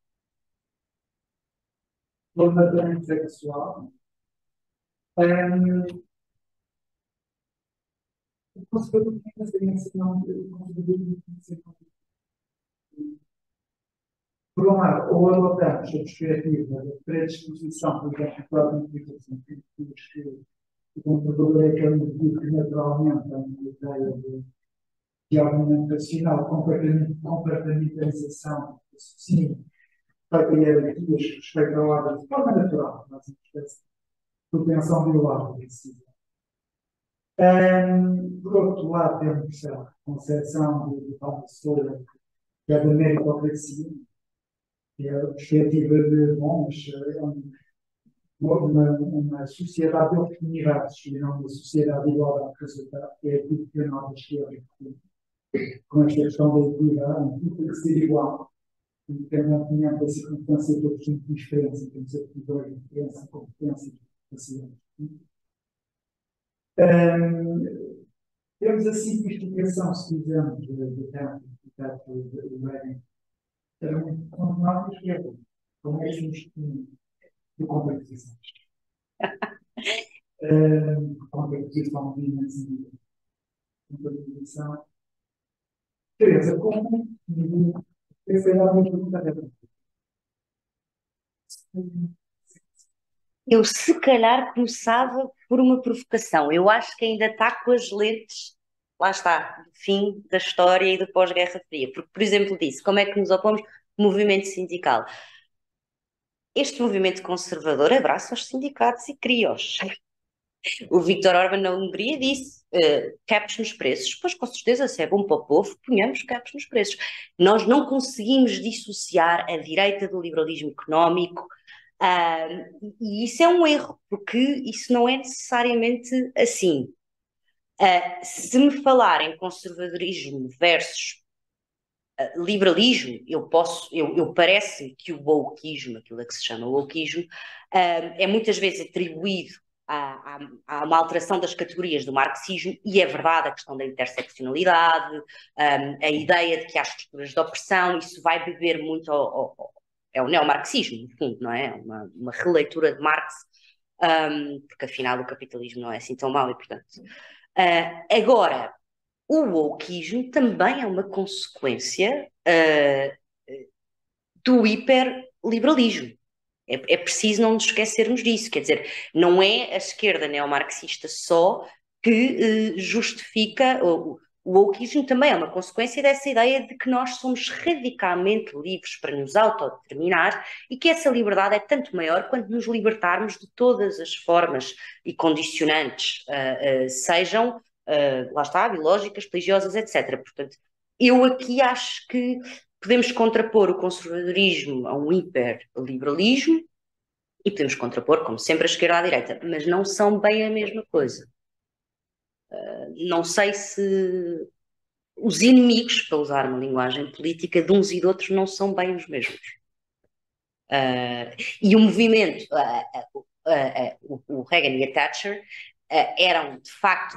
formatamento sexual, um, conservador tem que ser ensinado, o conservador tem que ser por um lado, ou adotamos a perspectiva da predisposição, por exemplo, para a comunicação, que o conservador é aquele indivíduo que naturalmente tem uma ideia de, de argumentacional, compartimentalização, sim, para criar hierarquias respeito à ordem de forma natural, mas uma espécie de propensão biológica. Um, por outro lado, temos a concepção de tal pessoa que é da meritocracia, que é a perspectiva de, bom, mas é um, uma, uma sociedade de oportunidades e não uma sociedade de igualdade de resultado, que é aquilo que a nova esquerda, com esta questão da equidade, tudo tem que ser igual, independentemente da circunstância de outros tipos de diferença, temos aptidões de diferença, competências, capacidades. Um, temos a simplificação, se quisermos, do tempo, do tempo do Lenin, era muito continuado à esquerda, com mesmos de competição. um, competição, de competição. Teresa, como essa é a minha pergunta? Eu, se calhar, começava por uma provocação. Eu acho que ainda está com as lentes, lá está, do fim da história e do pós-Guerra Fria. Porque, por exemplo, disse, como é que nos opomos? Movimento sindical. Este movimento conservador abraça os sindicatos e cria-os. O Viktor Orban na Hungria disse uh, caps nos preços. Pois, com certeza, se é bom para o povo, ponhamos caps nos preços. Nós não conseguimos dissociar a direita do liberalismo económico. Uh, e isso é um erro, porque isso não é necessariamente assim. Uh, se me falarem conservadorismo versus uh, liberalismo, eu posso, eu, eu parece-me que o wokeismo, aquilo a que se chama wokeismo, uh, é muitas vezes atribuído a, a, a uma alteração das categorias do marxismo, e é verdade a questão da interseccionalidade, um, a ideia de que há estruturas de opressão, isso vai beber muito ao, ao é o neomarxismo, no fundo, não é? Uma, uma releitura de Marx, um, porque afinal o capitalismo não é assim tão mau e, portanto... Uh, agora, o wokeismo também é uma consequência uh, do hiperliberalismo. É, é preciso não nos esquecermos disso, quer dizer, não é a esquerda neomarxista só que uh, justifica... Uh, O wokeismo também é uma consequência dessa ideia de que nós somos radicalmente livres para nos autodeterminar e que essa liberdade é tanto maior quanto nos libertarmos de todas as formas e condicionantes, uh, uh, sejam, uh, lá está, biológicas, religiosas, etcétera. Portanto, eu aqui acho que podemos contrapor o conservadorismo a um hiperliberalismo e podemos contrapor, como sempre, a esquerda à direita, mas não são bem a mesma coisa. Não sei se os inimigos, para usar uma linguagem política, de uns e de outros não são bem os mesmos. Uh, e o movimento, uh, uh, uh, uh, o Reagan e a Thatcher uh, eram, de facto,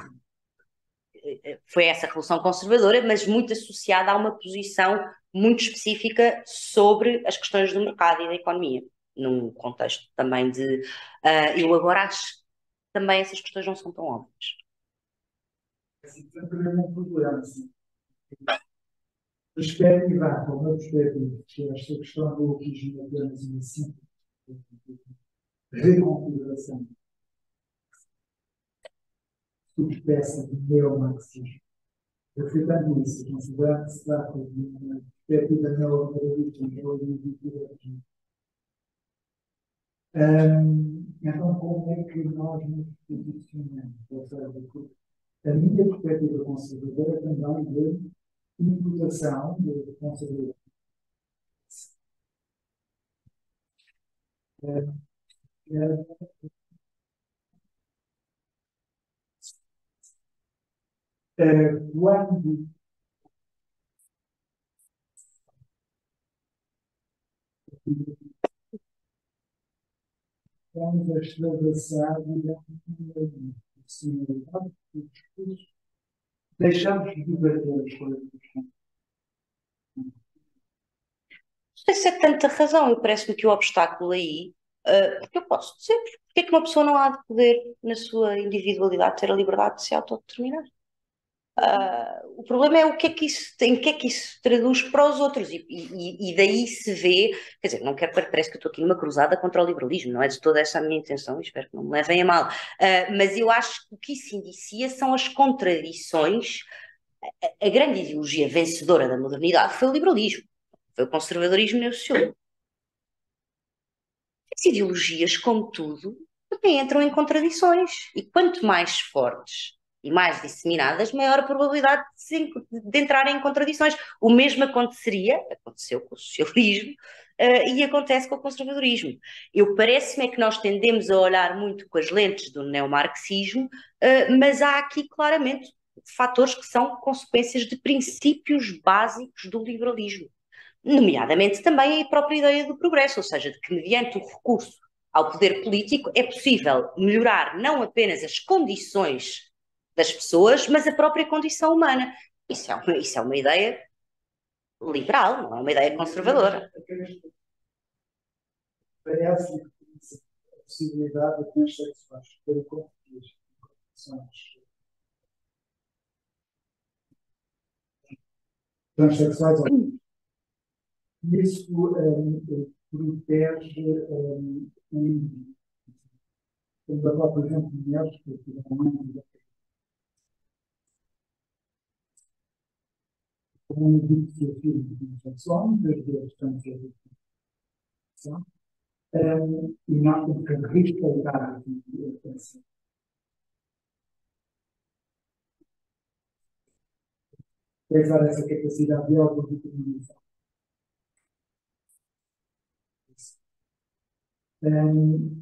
uh, foi essa revolução conservadora, mas muito associada a uma posição muito específica sobre as questões do mercado e da economia, num contexto também de... Uh, eu agora acho que também essas questões não são tão óbvias. Um problema, assim. Perspectivar, com uma perspectiva, que esta questão do wokeismo é apenas uma simples reconfiguração subespécie de neomarxismo. Refletindo isso, considerando que se trata de uma perspectiva neoliberalista, neoliberalismo. Um, então, como é que nós nos posicionamos? Ou seja, a minha perspectiva conservadora também de imputação de responsabilidade. É, é, é, quando estamos a extravasar, digamos, a possibilidade de discurso, deixamos de debater as coisas. Não sei se é tanta razão, eu parece-me que o obstáculo aí, uh, porque eu posso dizer, porque é que uma pessoa não há de poder, na sua individualidade, ter a liberdade de se autodeterminar? Uh, o problema é o que é que isso, em que é que isso traduz para os outros, e, e, e daí se vê, quer dizer, não quero, parece que eu estou aqui numa cruzada contra o liberalismo, não é de toda essa a minha intenção, espero que não me levem a mal, uh, mas eu acho que o que isso indicia são as contradições. A, a grande ideologia vencedora da modernidade foi o liberalismo, foi o conservadorismo e o socialismo. As ideologias, como tudo, também entram em contradições, e quanto mais fortes e mais disseminadas, maior a probabilidade de, se, de entrarem em contradições. O mesmo aconteceria, aconteceu com o socialismo, uh, e acontece com o conservadorismo. Eu parece-me é que nós tendemos a olhar muito com as lentes do neomarxismo, uh, mas há aqui claramente fatores que são consequências de princípios básicos do liberalismo, nomeadamente também a própria ideia do progresso, ou seja, de que mediante o recurso ao poder político é possível melhorar não apenas as condições das pessoas, mas a própria condição humana. Isso é uma, isso é uma ideia liberal, não é uma ideia conservadora. Parece a possibilidade de transexuais terem condições transexuais. Isso um, protege um, o indivíduo. Estamos a falar, por exemplo, de mulheres que tiveram mães como um indivíduo que é filho de transexual, muitas vezes estão a ser transexual, um, e nós temos que respeitar a atenção. Pensar essa capacidade de autodeterminação. Um,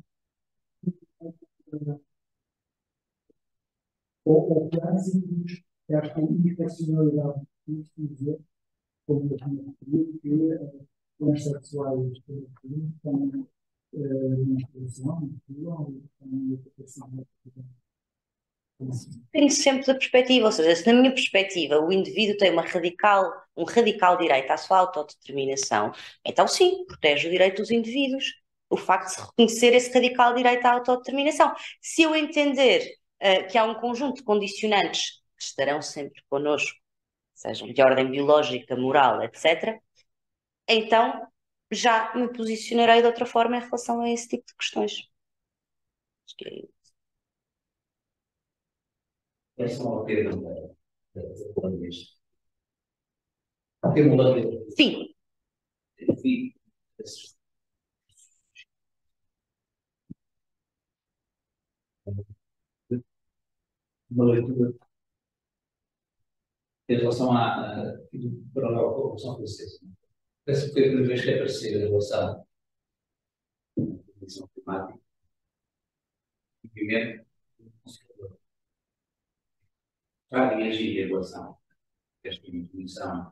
ou trânsitos, que acho que a infeccionalidade de dizer, como eu tinha referido, que transexuais têm menstruação, têm capacidade de. Depende sempre da perspectiva, ou seja, se na minha perspectiva o indivíduo tem uma radical, um radical direito à sua autodeterminação, então sim, protege o direito dos indivíduos, o facto de se reconhecer esse radical direito à autodeterminação. Se eu entender uh, que há um conjunto de condicionantes que estarão sempre connosco, sejam de ordem biológica, moral, etcétera, então já me posicionarei de outra forma em relação a esse tipo de questões. Acho que é isso. É só uma pergunta da Holandesa. Tem um holandês? Sim. Sim. Uma leitura em relação à Revolução Francesa. Parece que foi a primeira vez que apareceu em relação à condição climática e movimento conservador. Já reagi em relação a esta definição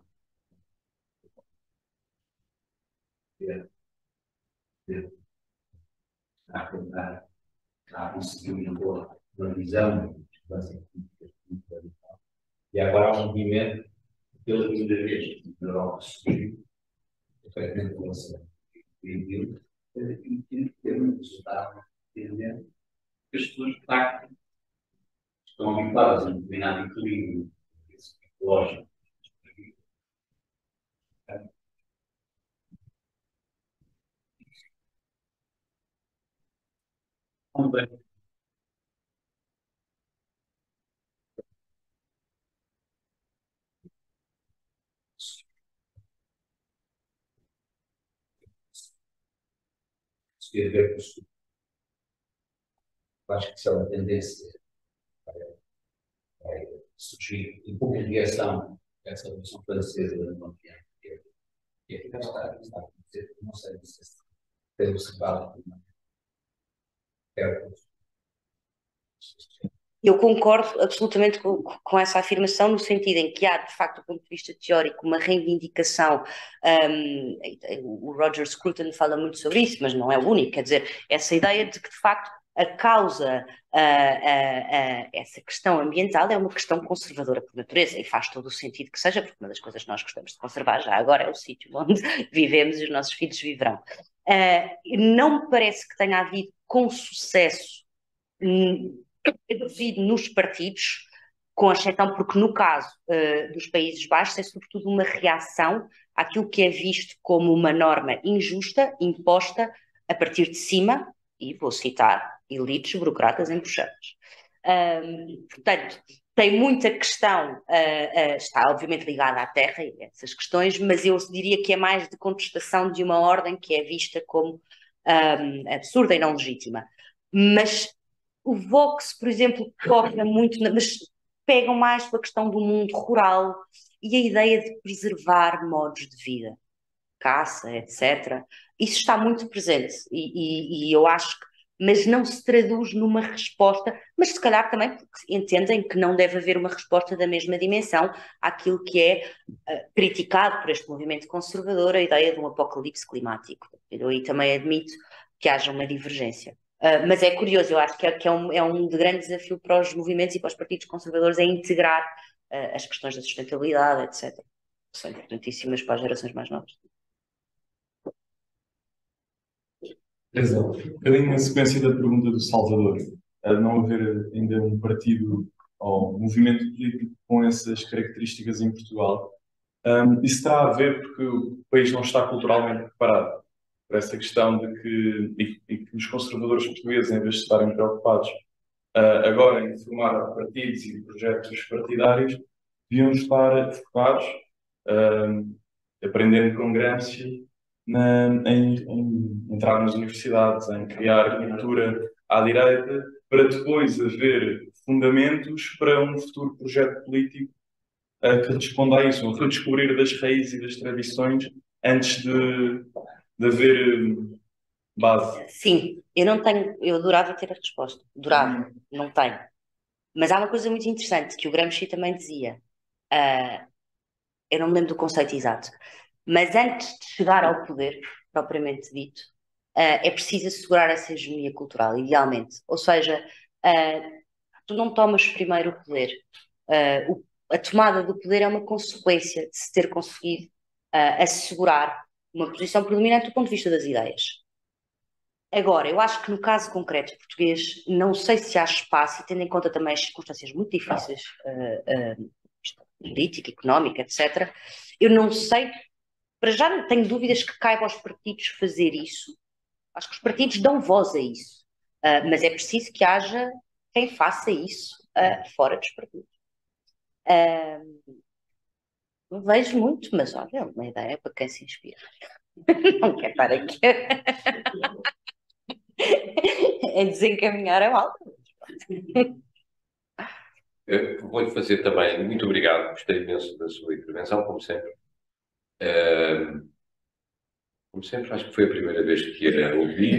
de, de, a contar, a conseguir uma boa uma visão e agora há um movimento pela primeira vez na Europa surgiu efetivamente com essa e tem um resultado entendendo que as pessoas de facto estão habituadas a um determinado equilíbrio psicológico. Também. Se quer ver postura. Acho que isso é uma tendência vai, vai surgir em pouca reação a essa Revolução Francesa da Revolução que é que está, está a acontecer, não sei se tem observado. Eu concordo absolutamente com, com essa afirmação, no sentido em que há, de facto, do ponto de vista teórico, uma reivindicação. Um, o Roger Scruton fala muito sobre isso, mas não é o único. Quer dizer, essa ideia de que, de facto, a causa, a, a, a, essa questão ambiental é uma questão conservadora por natureza, e faz todo o sentido que seja, porque uma das coisas que nós gostamos de conservar já agora é o sítio onde vivemos e os nossos filhos viverão. Uh, não me parece que tenha havido com sucesso hum, devido nos partidos com exceção porque no caso uh, dos Países Baixos é sobretudo uma reação àquilo que é visto como uma norma injusta, imposta a partir de cima, e vou citar, elites burocratas em Bruxelas. Um, portanto, tem muita questão, uh, uh, está obviamente ligada à terra e essas questões, mas eu diria que é mais de contestação de uma ordem que é vista como um, absurda e não legítima. Mas o Vox, por exemplo, toca muito, na, mas pegam mais pela questão do mundo rural e a ideia de preservar modos de vida, caça, etcétera. Isso está muito presente e, e, e eu acho que, mas não se traduz numa resposta, mas se calhar também porque entendem que não deve haver uma resposta da mesma dimensão àquilo que é uh, criticado por este movimento conservador, a ideia de um apocalipse climático. Eu aí também admito que haja uma divergência. Uh, mas é curioso, eu acho que, é, que é, um, é um grande desafio para os movimentos e para os partidos conservadores é integrar uh, as questões da sustentabilidade, etcétera. São importantíssimas para as gerações mais novas. Exato. Um bocadinho na sequência da pergunta do Salvador, a não haver ainda um partido ou um movimento político com essas características em Portugal, um, isso terá a ver porque o país não está culturalmente preparado para essa questão de que, e, e que os conservadores portugueses, em vez de estarem preocupados uh, agora em formar partidos e projetos partidários, deviam estar focados, um, aprendendo com Gramsci, Na, em, em entrar nas universidades, em criar cultura à direita, para depois haver fundamentos para um futuro projeto político uh, que responda a isso, um redescobrir das raízes e das tradições antes de, de haver uh, base. Sim, eu não tenho, eu adorava ter a resposta, adorava, não tenho. Mas há uma coisa muito interessante que o Gramsci também dizia, uh, eu não me lembro do conceito exato, mas antes de chegar ao poder, propriamente dito, uh, é preciso assegurar essa hegemonia cultural, idealmente. Ou seja, uh, tu não tomas primeiro o poder. Uh, o, a tomada do poder é uma consequência de se ter conseguido uh, assegurar uma posição predominante do ponto de vista das ideias. Agora, eu acho que no caso concreto português, não sei se há espaço, e tendo em conta também as circunstâncias muito difíceis, uh, uh, política, económica, etcétera, eu não sei... Para já não tenho dúvidas que caiba aos partidos fazer isso. Acho que os partidos dão voz a isso. Uh, mas é preciso que haja quem faça isso uh, fora dos partidos. Uh, não vejo muito, mas olha, é uma ideia para quem se inspira. Não quero estar aqui a desencaminhar a malta. Vou-lhe fazer também, muito obrigado, gostei imenso da sua intervenção, como sempre. Uh, como sempre, acho que foi a primeira vez que a ouvi,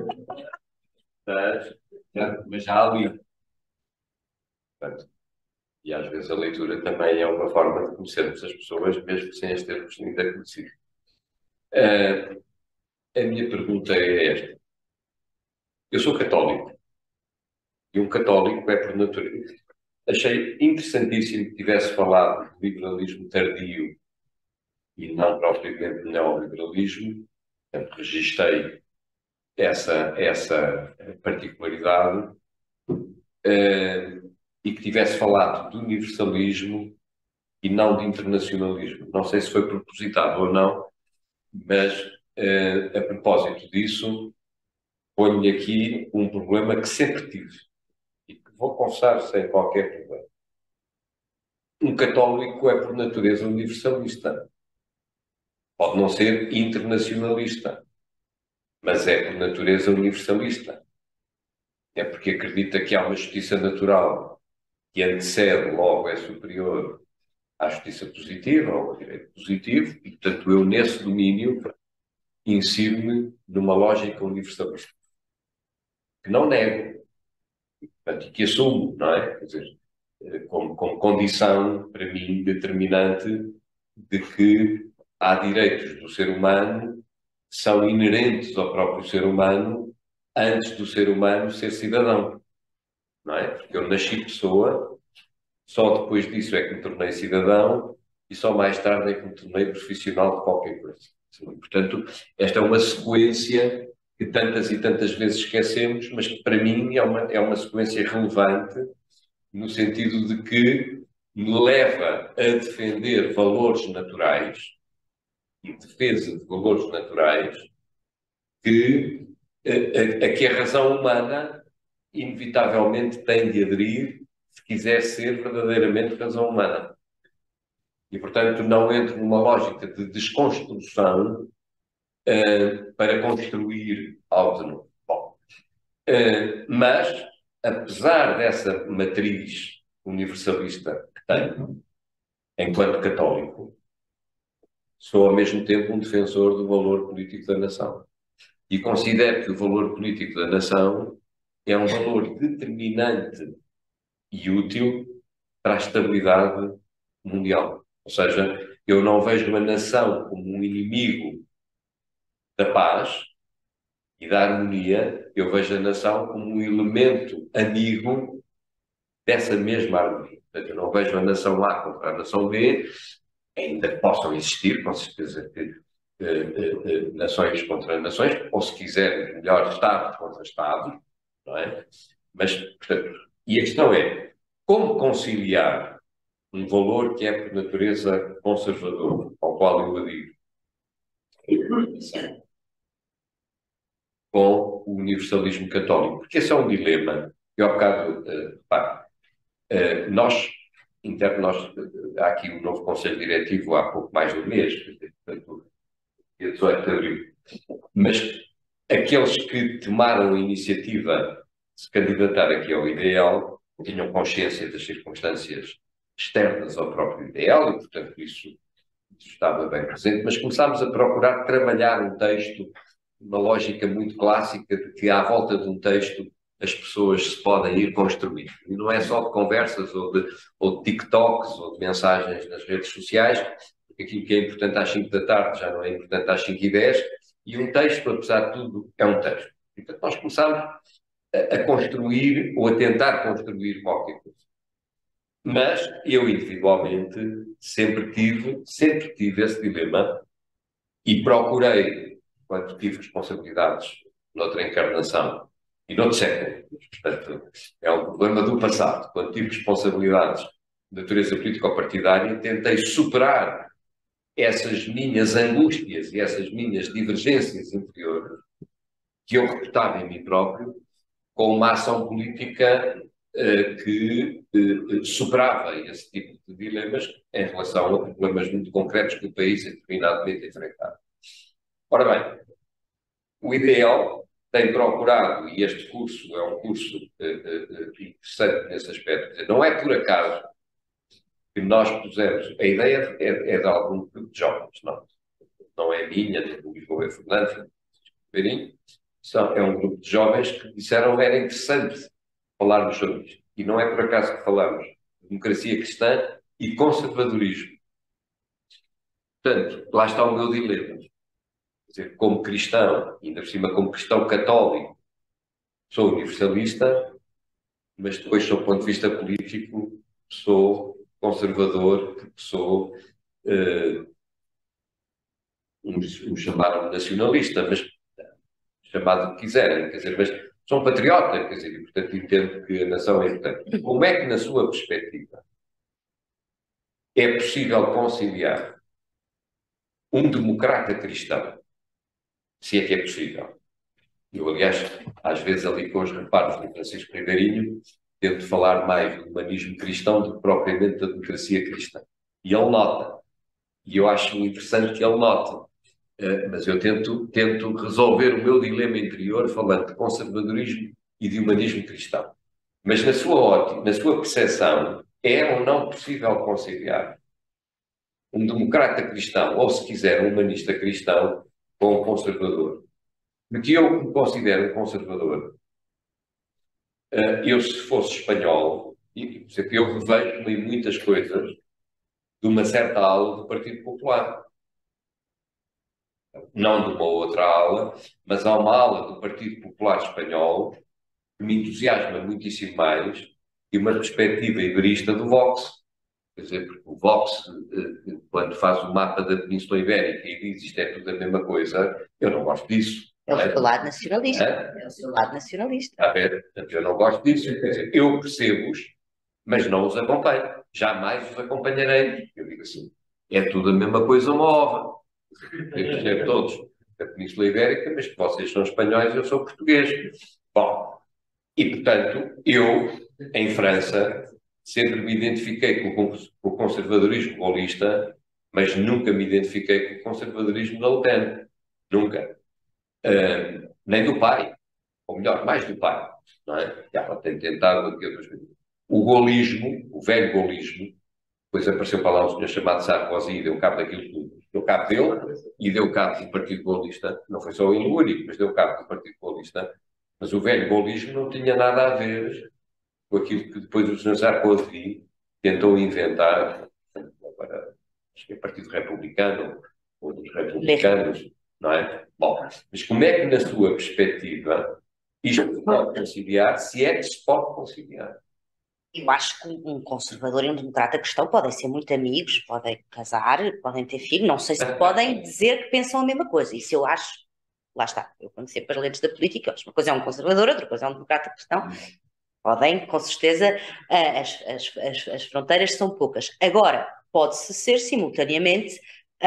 mas, mas já a li. Portanto, e às vezes a leitura também é uma forma de conhecermos as pessoas, mesmo sem as termos ainda conhecido. Uh, a minha pergunta é esta. Eu sou católico, e um católico é por natureza. Achei interessantíssimo que tivesse falado de liberalismo tardio e não propriamente de neoliberalismo. Portanto, registrei essa, essa particularidade uh, e que tivesse falado de universalismo e não de internacionalismo. Não sei se foi propositado ou não, mas uh, a propósito disso, ponho aqui um problema que sempre tive e que vou confessar sem qualquer problema. Um católico é por natureza universalista. Pode não ser internacionalista, mas é por natureza universalista. É porque acredita que há uma justiça natural que antecede, logo é superior à justiça positiva, ou ao direito positivo, e, portanto, eu, nesse domínio, insiro-me numa lógica universalista. Que não nego, portanto, e que assumo, não é? Quer dizer, como, como condição, para mim, determinante de que há direitos do ser humano que são inerentes ao próprio ser humano antes do ser humano ser cidadão, não é? Porque eu nasci pessoa, só depois disso é que me tornei cidadão e só mais tarde é que me tornei profissional de qualquer coisa. Portanto, esta é uma sequência que tantas e tantas vezes esquecemos, mas que para mim é uma, é uma sequência relevante no sentido de que me leva a defender valores naturais e defesa de valores naturais que, a, a, a que a razão humana inevitavelmente tem de aderir se quiser ser verdadeiramente razão humana. E, portanto, não entro numa lógica de desconstrução uh, para construir algo de novo. Bom, uh, mas, apesar dessa matriz universalista que tenho, enquanto católico, sou ao mesmo tempo um defensor do valor político da nação. E considero que o valor político da nação é um valor determinante e útil para a estabilidade mundial. Ou seja, eu não vejo uma nação como um inimigo da paz e da harmonia, eu vejo a nação como um elemento amigo dessa mesma harmonia. Portanto, eu não vejo a nação A contra a nação B, ainda que possam existir, com certeza, que, eh, eh, nações contra nações, ou se quiserem, melhor, Estados contra Estados, não é? Mas, portanto, e a questão é, como conciliar um valor que é por natureza conservador, ao qual eu adiro, com o universalismo católico? Porque esse é um dilema. Eu, há bocado, uh, repare, uh, nós, inter, nós, uh, há aqui um novo Conselho Diretivo há pouco mais de um mês, portanto, dia dezoito de abril, mas aqueles que tomaram a iniciativa de se candidatar aqui ao ideal tinham consciência das circunstâncias externas ao próprio ideal e, portanto, isso, isso estava bem presente, mas começámos a procurar trabalhar um texto, uma lógica muito clássica de que à volta de um texto as pessoas se podem ir construir. E não é só de conversas ou de, ou de TikToks ou de mensagens nas redes sociais, porque aquilo que é importante às cinco da tarde já não é importante às cinco e dez, e um texto, apesar de tudo, é um texto. E, portanto, nós começámos a, a construir ou a tentar construir qualquer coisa. Mas eu, individualmente, sempre tive, sempre tive esse dilema e procurei, quando tive responsabilidades noutra encarnação e noutro século, portanto, é um problema do passado, quando tive responsabilidades de natureza político-partidária, tentei superar essas minhas angústias e essas minhas divergências interiores que eu reportava em mim próprio com uma ação política que eh, superava esse tipo de dilemas em relação a problemas muito concretos que o país é determinadamente enfrentado. Ora bem, o ideal tem procurado, e este curso é um curso eh, eh, interessante nesse aspecto, dizer, não é por acaso que nós pusemos, a ideia é, é de algum grupo de jovens, não, não é minha, nem do Lisboa Fernandes, são, é um grupo de jovens que disseram que era interessante falarmos sobre isto. E não é por acaso que falamos de democracia cristã e conservadorismo. Portanto, lá está o meu dilema. Quer dizer, como cristão, ainda por cima como cristão católico, sou universalista, mas depois, sob o ponto de vista político, sou conservador, porque sou, uh, uns, uns chamaram nacionalista, mas chamado o que quiserem, quer dizer, mas são patriotas, quer dizer, e portanto entendo que a nação é importante. Como é que, na sua perspectiva, é possível conciliar um democrata cristão, se é que é possível? Eu, aliás, às vezes ali com os reparos do Francisco Ribeirinho, tento falar mais do humanismo cristão do que propriamente da democracia cristã. E ele nota. E eu acho interessante que ele note. Uh, mas eu tento, tento resolver o meu dilema interior falando de conservadorismo e de humanismo cristão. Mas na sua ótica, na sua percepção, é ou não possível conciliar um democrata cristão, ou se quiser, um humanista cristão, com um conservador? Porque eu me considero um conservador. Uh, eu, se fosse espanhol, e, por exemplo, eu revejo-me em muitas coisas de uma certa ala do Partido Popular. Não de uma outra ala, mas há uma ala do Partido Popular Espanhol que me entusiasma muitíssimo mais e uma perspectiva iberista do Vox. Quer dizer, porque o Vox, quando faz o mapa da Península Ibérica e diz isto é tudo a mesma coisa, eu não gosto disso. É o seu lado nacionalista. É, é o seu lado nacionalista. A ver, eu não gosto disso. Quer dizer, eu percebo-os mas não os acompanho. Jamais os acompanharei. Eu digo assim, é tudo a mesma coisa, uma ova. Devemos ser todos da Península Ibérica, mas que vocês são espanhóis, eu sou português. Bom, e portanto, eu, em França, sempre me identifiquei com o conservadorismo gaullista, mas nunca me identifiquei com o conservadorismo da Le Pen. Nunca. Uh, nem do pai. Ou melhor, mais do pai. Não é? Já tem tentado aqui outras coisas. O gaullismo, o velho gaullismo, depois apareceu para lá um senhor chamado Sarkozy e deu cabo daquilo tudo. Deu cabo dele e deu cabo do Partido Gaullista. Não foi só ele o único, mas deu cabo do Partido Gaullista. Mas o velho gaullismo não tinha nada a ver com aquilo que depois o senhor Sarkozy tentou inventar. Agora, acho que é Partido Republicano, ou dos republicanos, não é? Bom, mas como é que, na sua perspectiva, isto se pode conciliar, se é que se pode conciliar? Eu acho que um conservador e um democrata cristão podem ser muito amigos, podem casar, podem ter filhos, não sei se podem dizer que pensam a mesma coisa. Isso eu acho, lá está, eu conheci para as lentes da política, uma coisa é um conservador, outra coisa é um democrata cristão. Podem, com certeza, as, as, as, as fronteiras são poucas. Agora, pode-se ser simultaneamente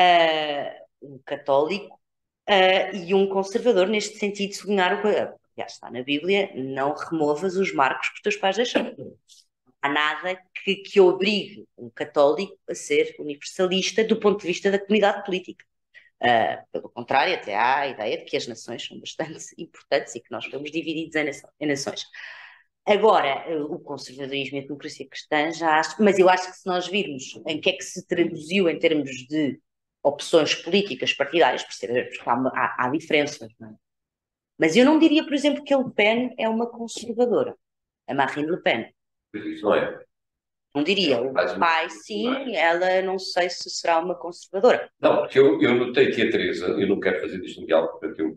uh, um católico uh, e um conservador, neste sentido, sublinhar o que já está na Bíblia, não removas os marcos que os teus pais deixaram. Há nada que, que obrigue um católico a ser universalista do ponto de vista da comunidade política. Uh, pelo contrário, até há a ideia de que as nações são bastante importantes e que nós fomos divididos em, nação, em nações. Agora, o conservadorismo e a democracia cristã já acho, mas eu acho que se nós virmos em que é que se traduziu em termos de opções políticas partidárias, percebemos que há, há, há diferenças, não é? Mas eu não diria, por exemplo, que a Le Pen é uma conservadora, a Marine Le Pen. Isso não é. Não diria. O pai, sim, ela não sei se será uma conservadora. Não, porque eu, eu notei que a Teresa, eu não quero fazer disto um diálogo, porque eu,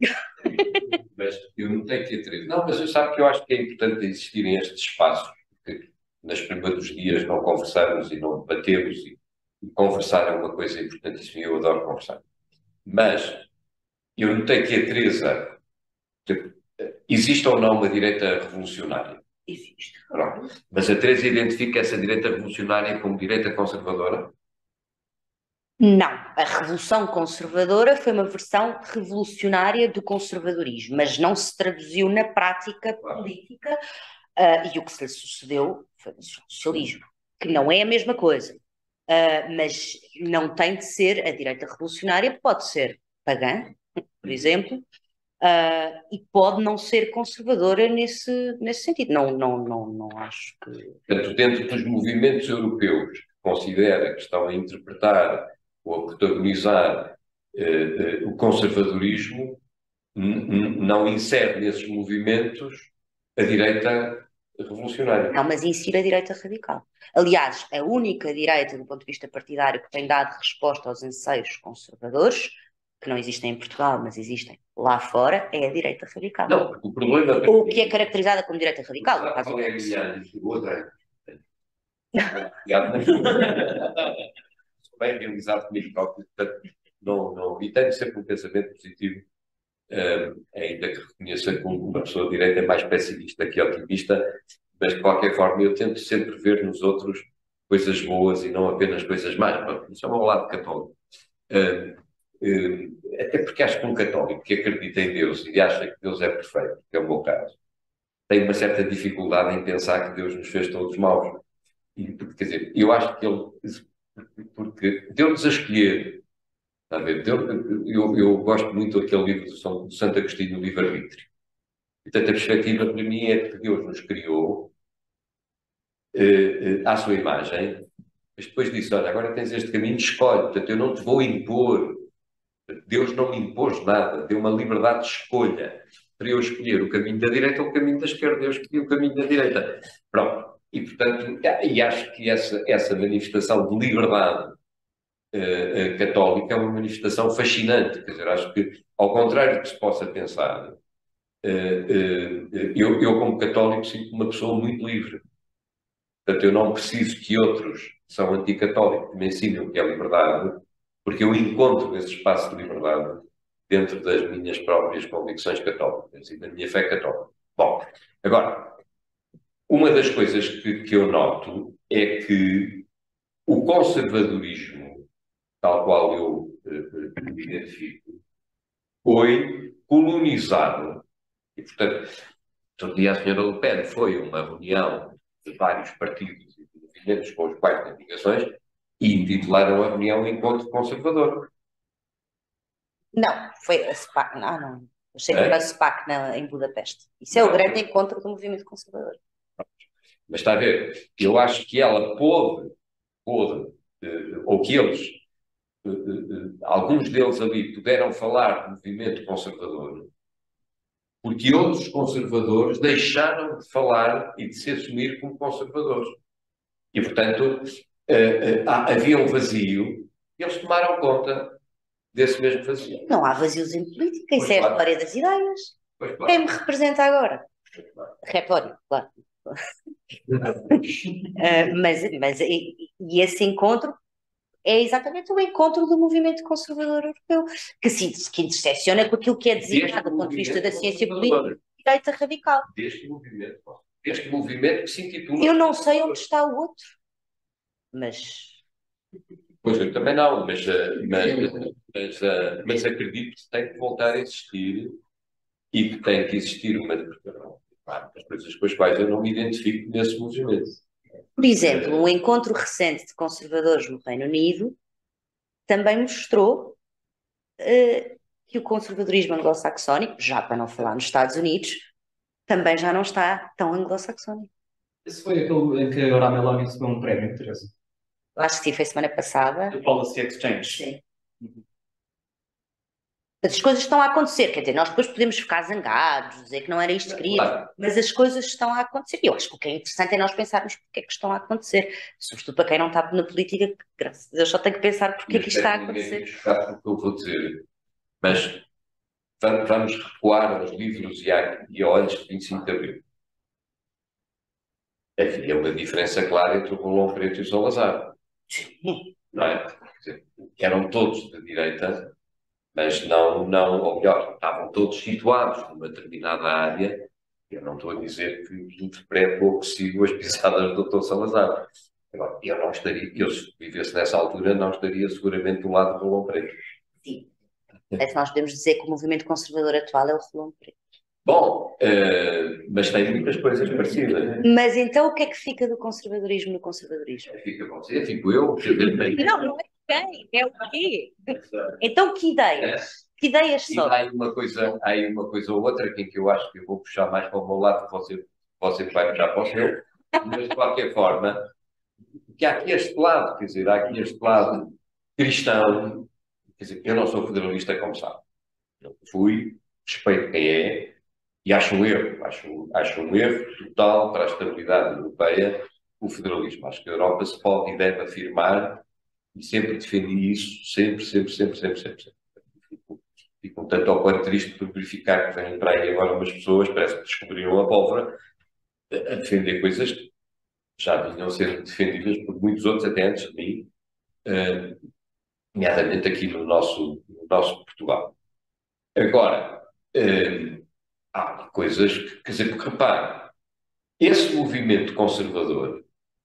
mas eu notei que a Teresa, não, mas eu sabe que eu acho que é importante existirem estes espaços, porque nas primeiros dias não conversamos e não debatemos, e, e conversar é uma coisa importantíssima e eu adoro conversar. Mas eu notei que a Teresa, existe ou não uma direita revolucionária? Existe. Pronto. Mas a Teresa identifica essa direita revolucionária como direita conservadora? Não. A Revolução Conservadora foi uma versão revolucionária do conservadorismo, mas não se traduziu na prática política uh, e o que se lhe sucedeu foi o socialismo, que não é a mesma coisa. Uh, mas não tem de ser a direita revolucionária, pode ser pagã, por exemplo, Uh, e pode não ser conservadora nesse, nesse sentido. Não, não, não, não acho que... Portanto, dentro dos movimentos europeus que considera que estão a interpretar ou a protagonizar uh, uh, o conservadorismo, não insere nesses movimentos a direita revolucionária. Não, mas insere a direita radical. Aliás, a única direita, do ponto de vista partidário, que tem dado resposta aos anseios conservadores, que não existem em Portugal, mas existem lá fora, é a direita radical. Não, o problema... Ou que é caracterizada como direita radical. No caso qual é a minha outra? Sou bem realizado comigo próprio, portanto, não, não, e tenho sempre um pensamento positivo, um, ainda que reconheça que uma pessoa de direita é mais pessimista que otimista, mas de qualquer forma eu tento sempre ver nos outros coisas boas e não apenas coisas más. Isso é o meu lado católico. Um, um, até porque acho que um católico que acredita em Deus e acha que Deus é perfeito, que é o meu caso, tem uma certa dificuldade em pensar que Deus nos fez todos maus. E, quer dizer, eu acho que ele, porque deu-nos a escolher, está a ver? Deu, eu, eu gosto muito daquele livro do, São, do Santo Agostinho, o livre-arbítrio. Portanto, a perspectiva para mim é que Deus nos criou eh, eh, à sua imagem, mas depois disse, olha, agora tens este caminho, escolhe, portanto, eu não te vou impor. Deus não me impôs nada, deu uma liberdade de escolha para eu escolher o caminho da direita ou o caminho da esquerda. Deus escolheu o caminho da direita. Pronto. E, portanto, e acho que essa, essa manifestação de liberdade uh, uh, católica é uma manifestação fascinante. Quer dizer, acho que, ao contrário do que se possa pensar, uh, uh, eu, eu, como católico, sinto-me uma pessoa muito livre. Portanto, eu não preciso que outros que são anticatólicos me ensinem o que é liberdade, porque eu encontro esse espaço de liberdade dentro das minhas próprias convicções católicas e da minha fé católica. Bom, agora, uma das coisas que, que eu noto é que o conservadorismo, tal qual eu uh, me identifico, foi colonizado. E, portanto, todo dia a senhora Le Pen foi a uma reunião de vários partidos e movimentos com os quais têm ligações e intitularam a reunião Encontro Conservador. Não, foi a SPAC. Não, não. Eu sei que É? foi a SPAC na, em Budapeste. Isso é o Não. grande encontro do movimento conservador. Mas está a ver, eu acho que ela pôde, pôde eh, ou que eles, eh, eh, alguns deles ali puderam falar do movimento conservador, porque outros conservadores deixaram de falar e de se assumir como conservadores. E, portanto, eh, eh, havia um vazio e eles tomaram conta desse mesmo vazio. Não há vazios em política, isso Pois é a claro. história das ideias. Pois, claro. Quem me representa agora? Retórico, claro. Uh, mas mas e, e esse encontro é exatamente o encontro do movimento conservador europeu, que se que intersecciona com aquilo que é designado do ponto de vista da ciência política e direita radical. Deste movimento, deste movimento que se intitula... Eu não sei onde está o outro, mas... Pois eu também não, mas, mas, mas, mas acredito que tem que voltar a existir e que tem que existir uma... Claro, as coisas com as quais eu não me identifico nesse movimento. Por exemplo, um encontro recente de conservadores no Reino Unido também mostrou uh, que o conservadorismo anglo-saxónico, já para não falar nos Estados Unidos, também já não está tão anglo-saxónico. Esse foi aquele em que a Aura Meloni recebeu um prémio, Teresa? Acho que sim, foi semana passada. The Policy Exchange. Sim. As coisas estão a acontecer, quer dizer, nós depois podemos ficar zangados, dizer que não era isto que queríamos, Claro. mas as coisas estão a acontecer. E eu acho que o que é interessante é nós pensarmos porque é que estão a acontecer. Sobretudo para quem não está na política, graças a Deus só tem que pensar porque é que isto está a acontecer. Chocar porque eu vou dizer, mas vamos, vamos recuar aos livros e, a, e ao antes de vinte e cinco de Abril. Havia uma diferença clara entre o Rolão Preto e o Salazar. Não é? Quer dizer, eram todos de direita, mas não, não, ou melhor, estavam todos situados numa determinada área. Eu não estou a dizer que interpreto ou que sigo as pisadas do doutor Salazar. Agora, eu não estaria, eu se vivesse nessa altura, não estaria seguramente do lado do Rolão Preto. Sim. É que nós podemos dizer que o movimento conservador atual é o Rolão Preto. Bom, uh, mas tem muitas coisas parecidas. Mas então o que é que fica do conservadorismo no conservadorismo? Fica você, fico eu. Não, não é quem, é o quê? Então que ideias? Que ideias E são? há aí uma coisa, há aí uma coisa ou outra que, que eu acho que eu vou puxar mais para o meu lado, que você, você vai puxar para o seu, mas de qualquer forma, que há aqui este lado, quer dizer, há aqui este lado cristão, quer dizer, eu não sou federalista, como sabe. Eu fui, respeito quem é, e acho um erro, acho, acho um erro total para a estabilidade europeia o federalismo. Acho que a Europa se pode e deve afirmar, e sempre defendi isso, sempre, sempre, sempre, sempre, sempre. sempre. Fico, fico um tanto ao quanto triste por verificar que vêm para aí agora umas pessoas, parece que descobriram a pólvora, a defender coisas que já vinham a ser defendidas por muitos outros, até antes de mim, uh, nomeadamente aqui no nosso, no nosso Portugal. Agora, uh, há coisas que, quer dizer, porque repare, esse movimento conservador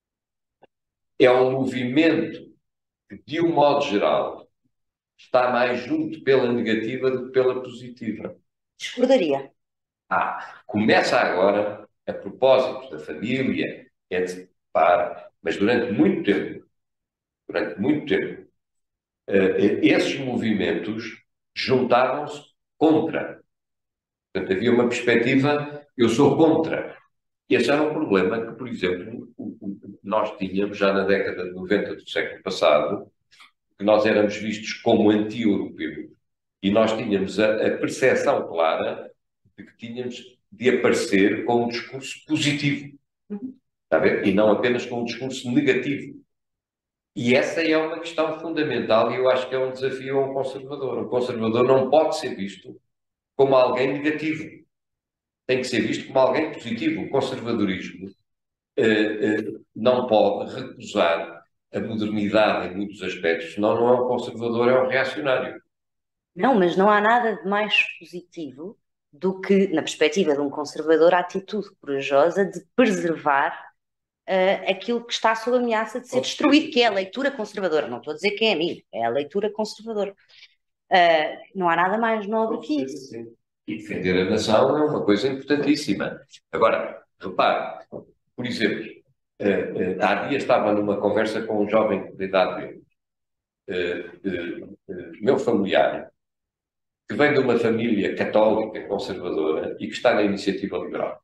é um movimento que, de um modo geral, está mais junto pela negativa do que pela positiva. Discordaria. Ah, começa agora, a propósito da família, etcétera. Mas durante muito tempo, durante muito tempo, uh, esses movimentos juntavam-se contra. Portanto, havia uma perspectiva, eu sou contra. Esse era um problema que, por exemplo, nós tínhamos já na década de noventa do século passado, que nós éramos vistos como anti-europeus e nós tínhamos a, a percepção clara de que tínhamos de aparecer com um discurso positivo, está a ver? E não apenas com um discurso negativo. E essa é uma questão fundamental e eu acho que é um desafio a um conservador. Um conservador não pode ser visto como alguém negativo. Tem que ser visto como alguém positivo. O conservadorismo eh, eh, não pode recusar a modernidade em muitos aspectos, senão não é um conservador, é um reacionário. Não, mas não há nada de mais positivo do que, na perspectiva de um conservador, a atitude corajosa de preservar uh, aquilo que está sob ameaça de ser destruído, que é a leitura conservadora. Não estou a dizer que é a mim, é a leitura conservadora. Uh, não há nada mais nobre que isso. E defender a nação é uma coisa importantíssima. Agora, repare, por exemplo, uh, uh, há dias estava numa conversa com um jovem de idade uh, uh, uh, meu familiar, que vem de uma família católica, conservadora, e que está na iniciativa liberal.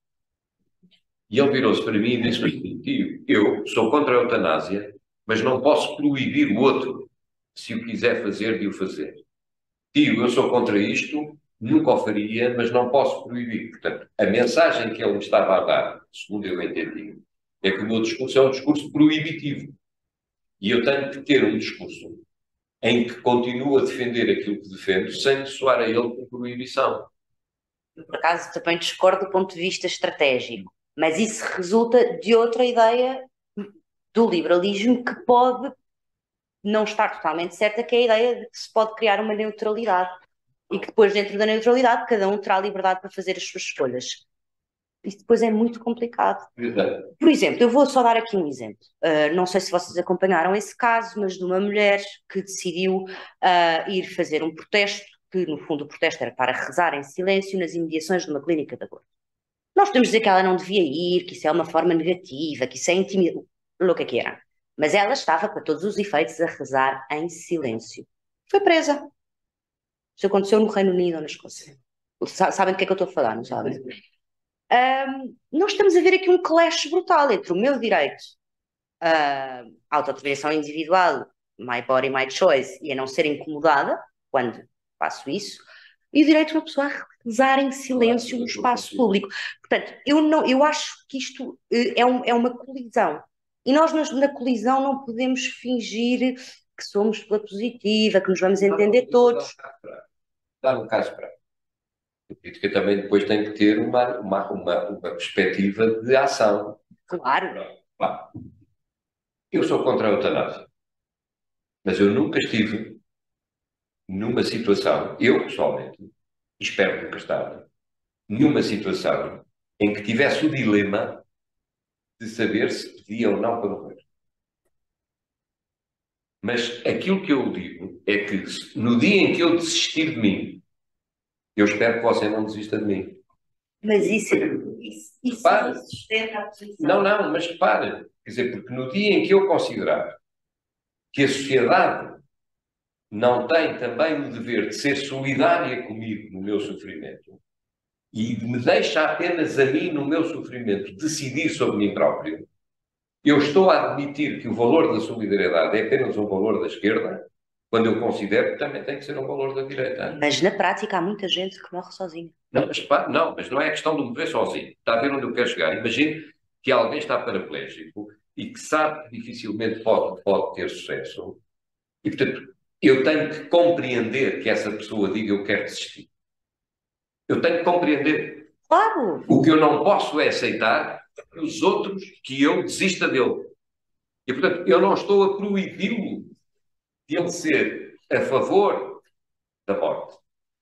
E ele virou-se para mim e disse-me: tio, eu sou contra a eutanásia, mas não posso proibir o outro, se o quiser fazer, de o fazer. Tio, eu sou contra isto, nunca o faria, mas não posso proibir. Portanto, a mensagem que ele me estava a dar, segundo eu entendi, é que o meu discurso é um discurso proibitivo. E eu tenho que ter um discurso em que continuo a defender aquilo que defendo, sem soar a ele com proibição. Por acaso, também discordo do ponto de vista estratégico, mas isso resulta de outra ideia do liberalismo que pode não estar totalmente certa, que é a ideia de que se pode criar uma neutralidade e que depois, dentro da neutralidade, cada um terá liberdade para fazer as suas escolhas. Isso depois é muito complicado. Exato. Por exemplo, eu vou só dar aqui um exemplo. Uh, não sei se vocês acompanharam esse caso, mas de uma mulher que decidiu uh, ir fazer um protesto, que no fundo o protesto era para rezar em silêncio nas imediações de uma clínica de aborto. Nós podemos dizer que ela não devia ir, que isso é uma forma negativa, que isso é intimidade, o que é que era. Mas ela estava, para todos os efeitos, a rezar em silêncio. Foi presa. Isso aconteceu no Reino Unido ou na Escócia. Sabem do que é que eu estou a falar, não sabem? Um, nós estamos a ver aqui um clash brutal entre o meu direito à uh, autodeterminação individual, my body, my choice, e a não ser incomodada quando faço isso, e o direito de uma pessoa a rezar em silêncio no espaço público. Portanto, eu, não, eu acho que isto uh, é, um, é uma colisão. E nós, na, na colisão, não podemos fingir que somos pela positiva, que nos vamos entender todos. Dá um caso prático. A política também depois tem que ter uma, uma, uma, uma perspectiva de ação. Claro. Claro. Eu sou contra a eutanásia, mas eu nunca estive numa situação, eu pessoalmente, espero nunca estar, numa situação em que tivesse o dilema de saber se pedia ou não para morrer. Mas aquilo que eu digo é que no dia em que eu desistir de mim, eu espero que você não desista de mim. Mas isso, isso, isso repare, não sustenta a posição. Não, não, mas repare. Quer dizer, porque no dia em que eu considerar que a sociedade não tem também o dever de ser solidária comigo no meu sofrimento e me deixa apenas a mim, no meu sofrimento, decidir sobre mim próprio, eu estou a admitir que o valor da solidariedade é apenas um valor da esquerda, quando eu considero que também tem que ser um valor da direita. Mas na prática há muita gente que morre sozinha. Não, mas, não, mas não é questão de morrer sozinho. Está a ver onde eu quero chegar? Imagine que alguém está paraplégico e que sabe que dificilmente pode, pode ter sucesso. E, portanto, eu tenho que compreender que essa pessoa diga eu quero desistir. Eu tenho que compreender. Claro! O que eu não posso é aceitar que os outros, que eu desista dele. E, portanto, eu não estou a proibi-lo de ele ser a favor da morte.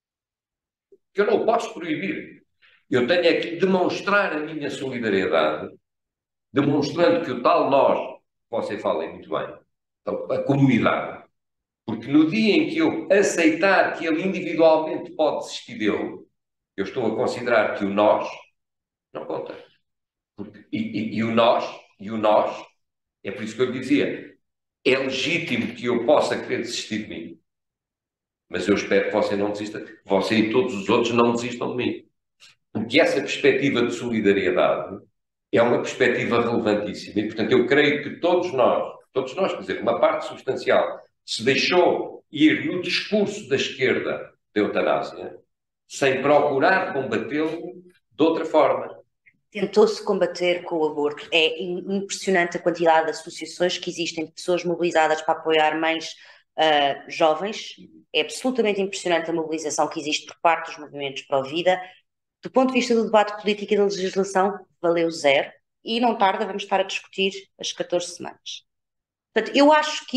Eu não o posso proibir. Eu tenho é que demonstrar a minha solidariedade, demonstrando que o tal nós, você fala muito bem, a comunidade, porque no dia em que eu aceitar que ele individualmente pode desistir dele, eu estou a considerar que o nós não conta. Porque, e, e, e o nós, e o nós, é por isso que eu lhe dizia, é legítimo que eu possa querer desistir de mim. Mas eu espero que você não desista, que você e todos os outros não desistam de mim. Porque essa perspectiva de solidariedade é uma perspectiva relevantíssima. E, portanto, eu creio que todos nós, todos nós, quer dizer, uma parte substancial, se deixou ir no discurso da esquerda da eutanásia, sem procurar combatê-lo de outra forma. Tentou-se combater com o aborto. É impressionante a quantidade de associações que existem, de pessoas mobilizadas para apoiar mães uh, jovens. É absolutamente impressionante a mobilização que existe por parte dos movimentos pró-vida. Do ponto de vista do debate político e da legislação, valeu zero. E não tarda, vamos estar a discutir as catorze semanas. Portanto, eu acho que isso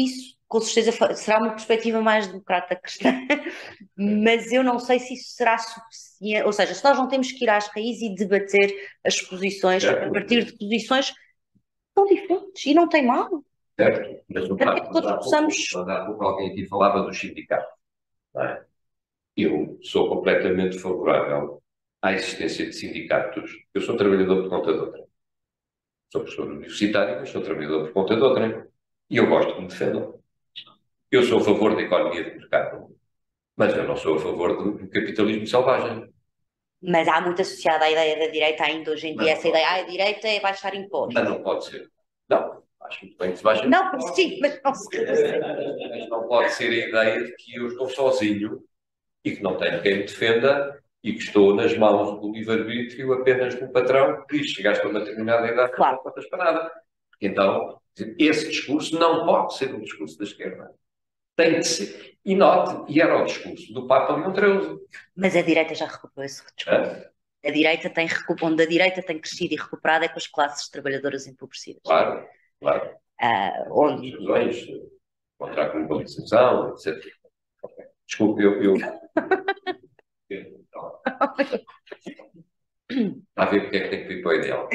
com certeza fa- será uma perspectiva mais democrata cristã, mas eu não sei se isso será suficiente, ou seja, se nós não temos que ir às raízes e debater as posições a Certo. partir de posições tão diferentes, e não tem mal. Certo? Mas, no Para que facto, todos há pouco- possamos- há pouco alguém aqui falava dos sindicatos. Não é? Eu sou completamente favorável à existência de sindicatos. Eu sou trabalhador por conta de outrem. Sou professor universitário, mas sou trabalhador por conta de outrem. E eu gosto que me defendam. Eu sou a favor da economia de mercado, mas eu não sou a favor do, do capitalismo selvagem. Mas há muito associada à ideia da direita ainda hoje em dia, Mas essa ideia, ah, a direita é baixar impostos. Mas não pode ser. Não, acho muito bem que se baixe. Não, sim, mas não se Mas não pode ser a ideia de que eu estou sozinho e que não tenho quem me defenda e que estou nas mãos do livre-arbítrio apenas do patrão que diz: chegaste a uma determinada idade, Claro. não contas para nada. Então, esse discurso não pode ser um discurso da esquerda. Tem que ser. E note, e era o discurso do Papa Leão treze. Mas a direita já recuperou esse discurso. Hã? A direita tem recu- onde a direita tem crescido e recuperado é com as classes trabalhadoras empobrecidas. Claro, claro. Ah, onde Razões contra a globalização, etcétera. Ok. Desculpe, eu. eu... Então, está a ver porque é que tem que vir para o ideal.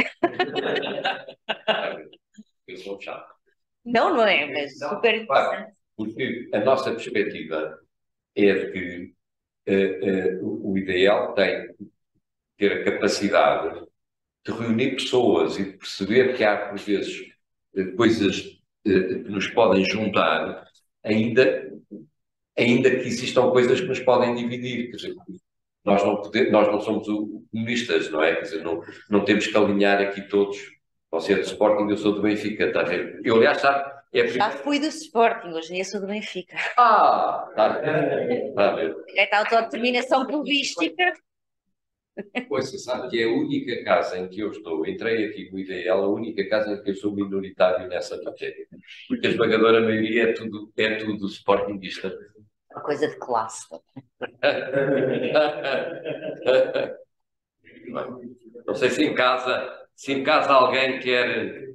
Eu sou um chato. não, não é, mas Não, super claro. interessante. Porque a nossa perspectiva é de que eh, eh, o o ideal tem que ter a capacidade de reunir pessoas e de perceber que há, por vezes, eh, coisas eh, que nos podem juntar, ainda, ainda que existam coisas que nos podem dividir. Quer dizer, nós não, pode- nós não somos o- comunistas, não é? Quer dizer, não, não temos que alinhar aqui todos. Você é do Sporting, eu sou do Benfica, está a ver? Eu, aliás, sabe, é a Já primeira... fui do Sporting, hoje em dia sou do Benfica. Ah, está a ver? Está a ver? Esta autodeterminação clubística. Pois, você sabe que é a única casa em que eu estou, entrei aqui com o ideal, a única casa em que eu sou minoritário nessa matéria. Porque a esmagadora maioria é tudo, é tudo sportinguista. Uma coisa de classe. Não sei se em casa, se em casa alguém quer.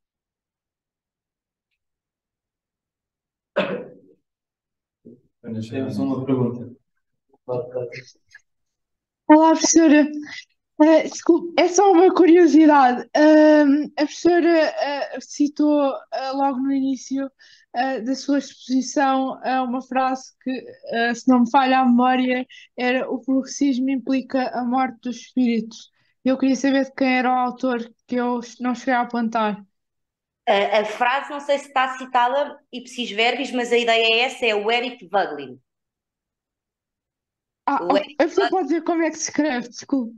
Temos uma pergunta. Olá, professora. Eh, desculpe, é só uma curiosidade. Ahm, a professora eh, citou eh, logo no início eh, da sua exposição eh, uma frase que, eh, se não me falha a memória, era: o progressismo implica a morte dos espíritos. Eu queria saber de quem era o autor, que eu não cheguei a apontar. A, a frase, não sei se está citada ipsis verbis, mas a ideia é essa, é o Eric Voegelin. Ah, O ok. Eric A pessoa pode dizer como é que se escreve, desculpe.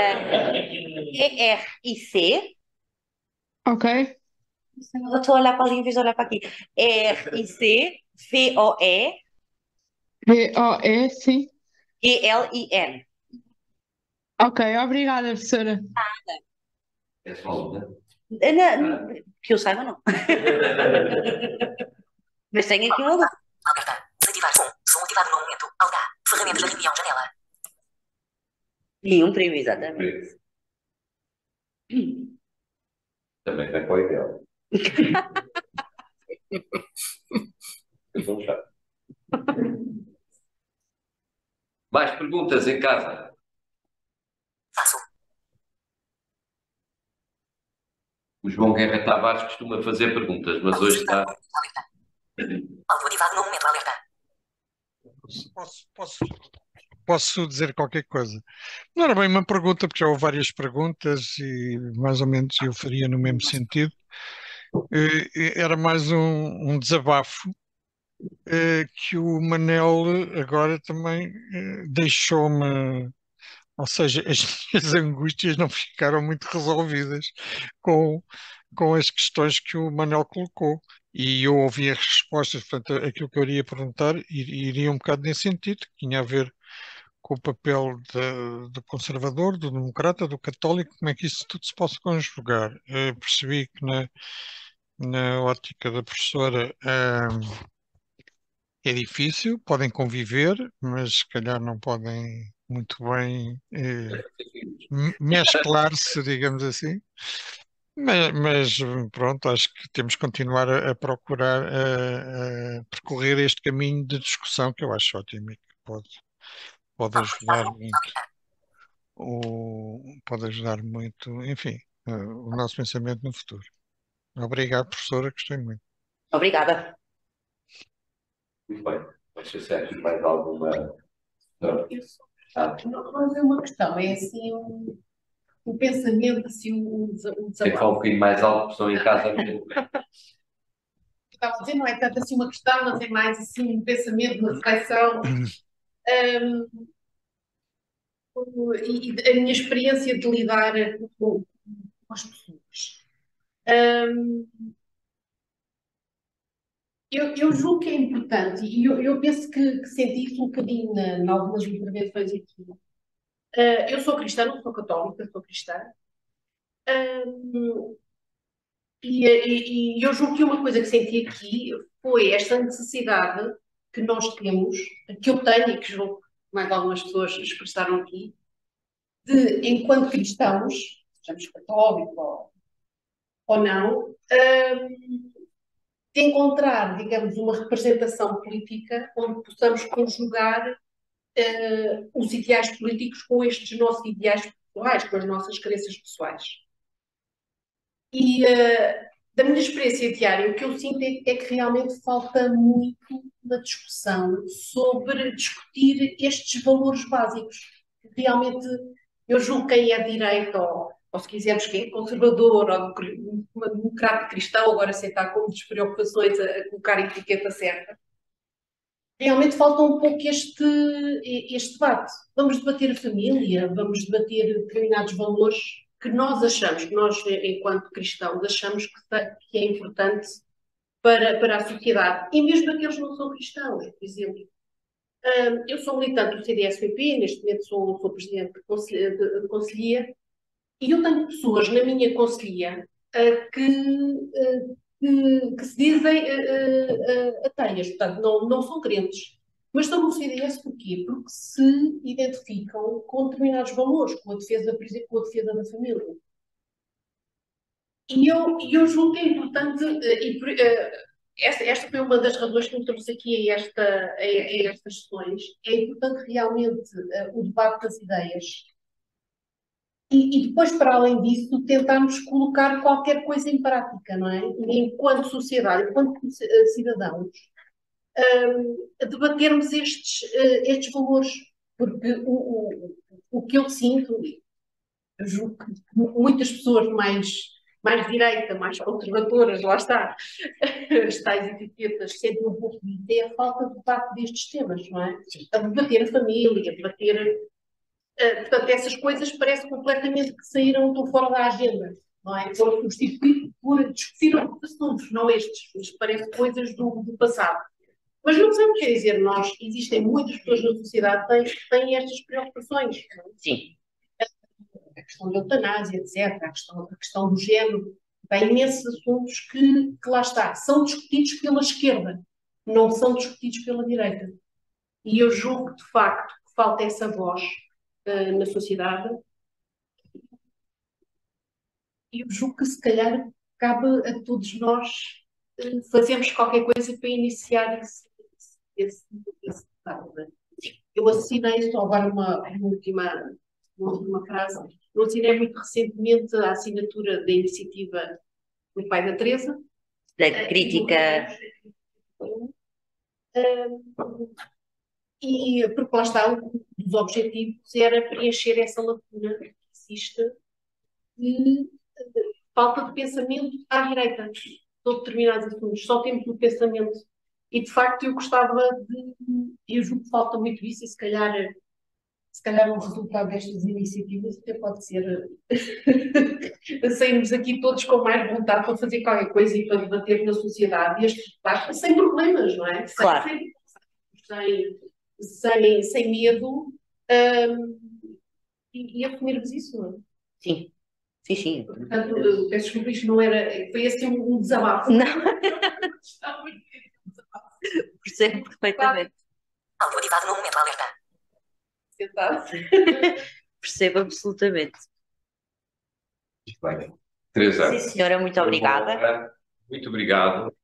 E R I C. Ok. Eu estou a olhar para ali em vez de olhar para aqui. E R I C V O E V-O-E, sim. G L I N. Ok, obrigada, professora. É só, né? Não, que eu saiba, não. Mas tenho aqui uma dúvida. Alerta. Desativar som. Som ativado no momento. Alt A. Ferramentas da reunião. Janela. E um primo, exatamente. Também vem para o ideal. Eu sou um chato. Mais perguntas em casa? Faço. O João Guerra Tavares costuma fazer perguntas, mas hoje está. Alerta. Áudio ativado no momento. Alerta. Posso, posso, posso dizer qualquer coisa? Não era bem uma pergunta, porque já houve várias perguntas e mais ou menos eu faria no mesmo sentido. Eh, Era mais um, um desabafo eh, que o Manel agora também eh, deixou-me, ou seja, as minhas angústias não ficaram muito resolvidas com, com as questões que o Manel colocou. E eu ouvi as respostas, portanto, aquilo que eu iria perguntar ir- iria um bocado nesse sentido, que tinha a ver com o papel de- do conservador, do democrata, do católico, como é que isso tudo se pode conjugar. Eh, percebi que na, na ótica da professora ahm, é difícil, podem conviver, mas se calhar não podem muito bem eh, m- mesclar-se, digamos assim. Mas, mas, pronto, acho que temos que continuar a, a procurar a, a percorrer este caminho de discussão que eu acho ótimo e que pode, pode ajudar muito. O, pode ajudar muito, enfim, eh, o nosso pensamento no futuro. Obrigado, professora, gostei muito. Obrigada. Muito bem. Não sei se há mais alguma. Não. Eu só não, mas é uma questão, é assim um, um pensamento, assim um, um desa- um Tem que falar um desabafo. bocadinho mais alto, porque estão em casa mesmo. Estava a dizer, não é tanto assim uma questão, mas é mais assim um pensamento, uma reflexão. Hum, o- e, e a minha experiência de lidar com, com as pessoas. Hum, eu, eu julgo que é importante, e eu, eu penso que, que senti isso um bocadinho na, em algumas intervenções aqui. Uh, eu sou cristã, não sou católica, sou cristã. Hum, E, e- e eu julgo que uma coisa que senti aqui foi esta necessidade que nós temos, que eu tenho e que julgo que mais algumas pessoas expressaram aqui, de, enquanto cristãos, sejamos católicos ou, ou não, hum, de encontrar, digamos, uma representação política onde possamos conjugar uh, os ideais políticos com estes nossos ideais pessoais, com as nossas crenças pessoais. E uh, da minha experiência diária, o que eu sinto é, é que realmente falta muito na discussão sobre discutir estes valores básicos. Realmente, eu julgo que quem é de direita, ou, ou se quisermos, quem é conservador, ou uma democrata cristão, agora sem estar com despreocupações a, a colocar a etiqueta certa, realmente falta um pouco este, este debate. Vamos debater a família, vamos debater determinados valores que nós achamos, que nós, enquanto cristãos, achamos que, que é importante para, para a sociedade. E mesmo aqueles que não são cristãos, por exemplo. Um, eu sou militante do C D S P P, neste momento sou, sou presidente de, conselho, de, de conselhia, e eu tenho pessoas na minha conselhia uh, que, uh, que, que se dizem uh, uh, ateias, portanto, não, não são crentes. Mas estão no C D S porquê? Porque se identificam com determinados valores, com a defesa, por exemplo, com a defesa da família. E eu, eu julgo que é importante, uh, e, uh, esta, esta foi uma das razões que me trouxe aqui a, esta, a, a estas sessões, é importante realmente uh, o debate das ideias. E, e depois, para além disso, tentarmos colocar qualquer coisa em prática, não é? Enquanto sociedade, enquanto cidadãos, um, debatermos estes, uh, estes valores. Porque o, o, o que eu sinto, eu julgo que muitas pessoas mais, mais de direita, mais conservadoras, lá está, as tais etiquetas, sentem um pouco de ideia, a falta de debate destes temas, não é? A debater a família, a debater. Uh, portanto, essas coisas parece completamente que saíram, estão fora da agenda, não é? Foram substituídos por discutir outros assuntos, não estes, mas parece coisas do, do passado. Mas não sabemos o que dizer, nós, existem muitas pessoas na sociedade que têm, que têm estas preocupações. Não é? Sim. A questão da eutanásia, etcétera, a questão, a questão do género, há imensos assuntos que, que lá está, são discutidos pela esquerda, não são discutidos pela direita. E eu julgo, de facto, que falta essa voz na sociedade, e eu julgo que se calhar cabe a todos nós uh, fazermos qualquer coisa para iniciar esse, esse, esse debate. Eu assinei, só agora uma, uma, última, uma última frase, eu assinei muito recentemente a assinatura da iniciativa do pai da Teresa. Da crítica. Uh, uh, E, porque lá está, um dos objetivos era preencher essa lacuna que existe de, de falta de pensamento à direita sobre determinados assuntos. Só temos o pensamento. E, de facto, eu gostava de... Eu julgo que falta muito isso e, se calhar, se calhar um resultado destas iniciativas até pode ser sairmos aqui todos com mais vontade para fazer qualquer coisa e para debater na sociedade este debate sem problemas, não é? Claro. Sem, sem, sem, sem medo um, e, e assumirmos isso, não é? Sim, sim, sim. Portanto, peço desculpa, isto não era, foi assim um, um desabafo. Não. Percebo perfeitamente. Áudio ativado no momento alerta. Sentado. Percebo absolutamente. Bem, Três Sim, anos. senhora, muito Foi uma obrigada. honra. Muito obrigado.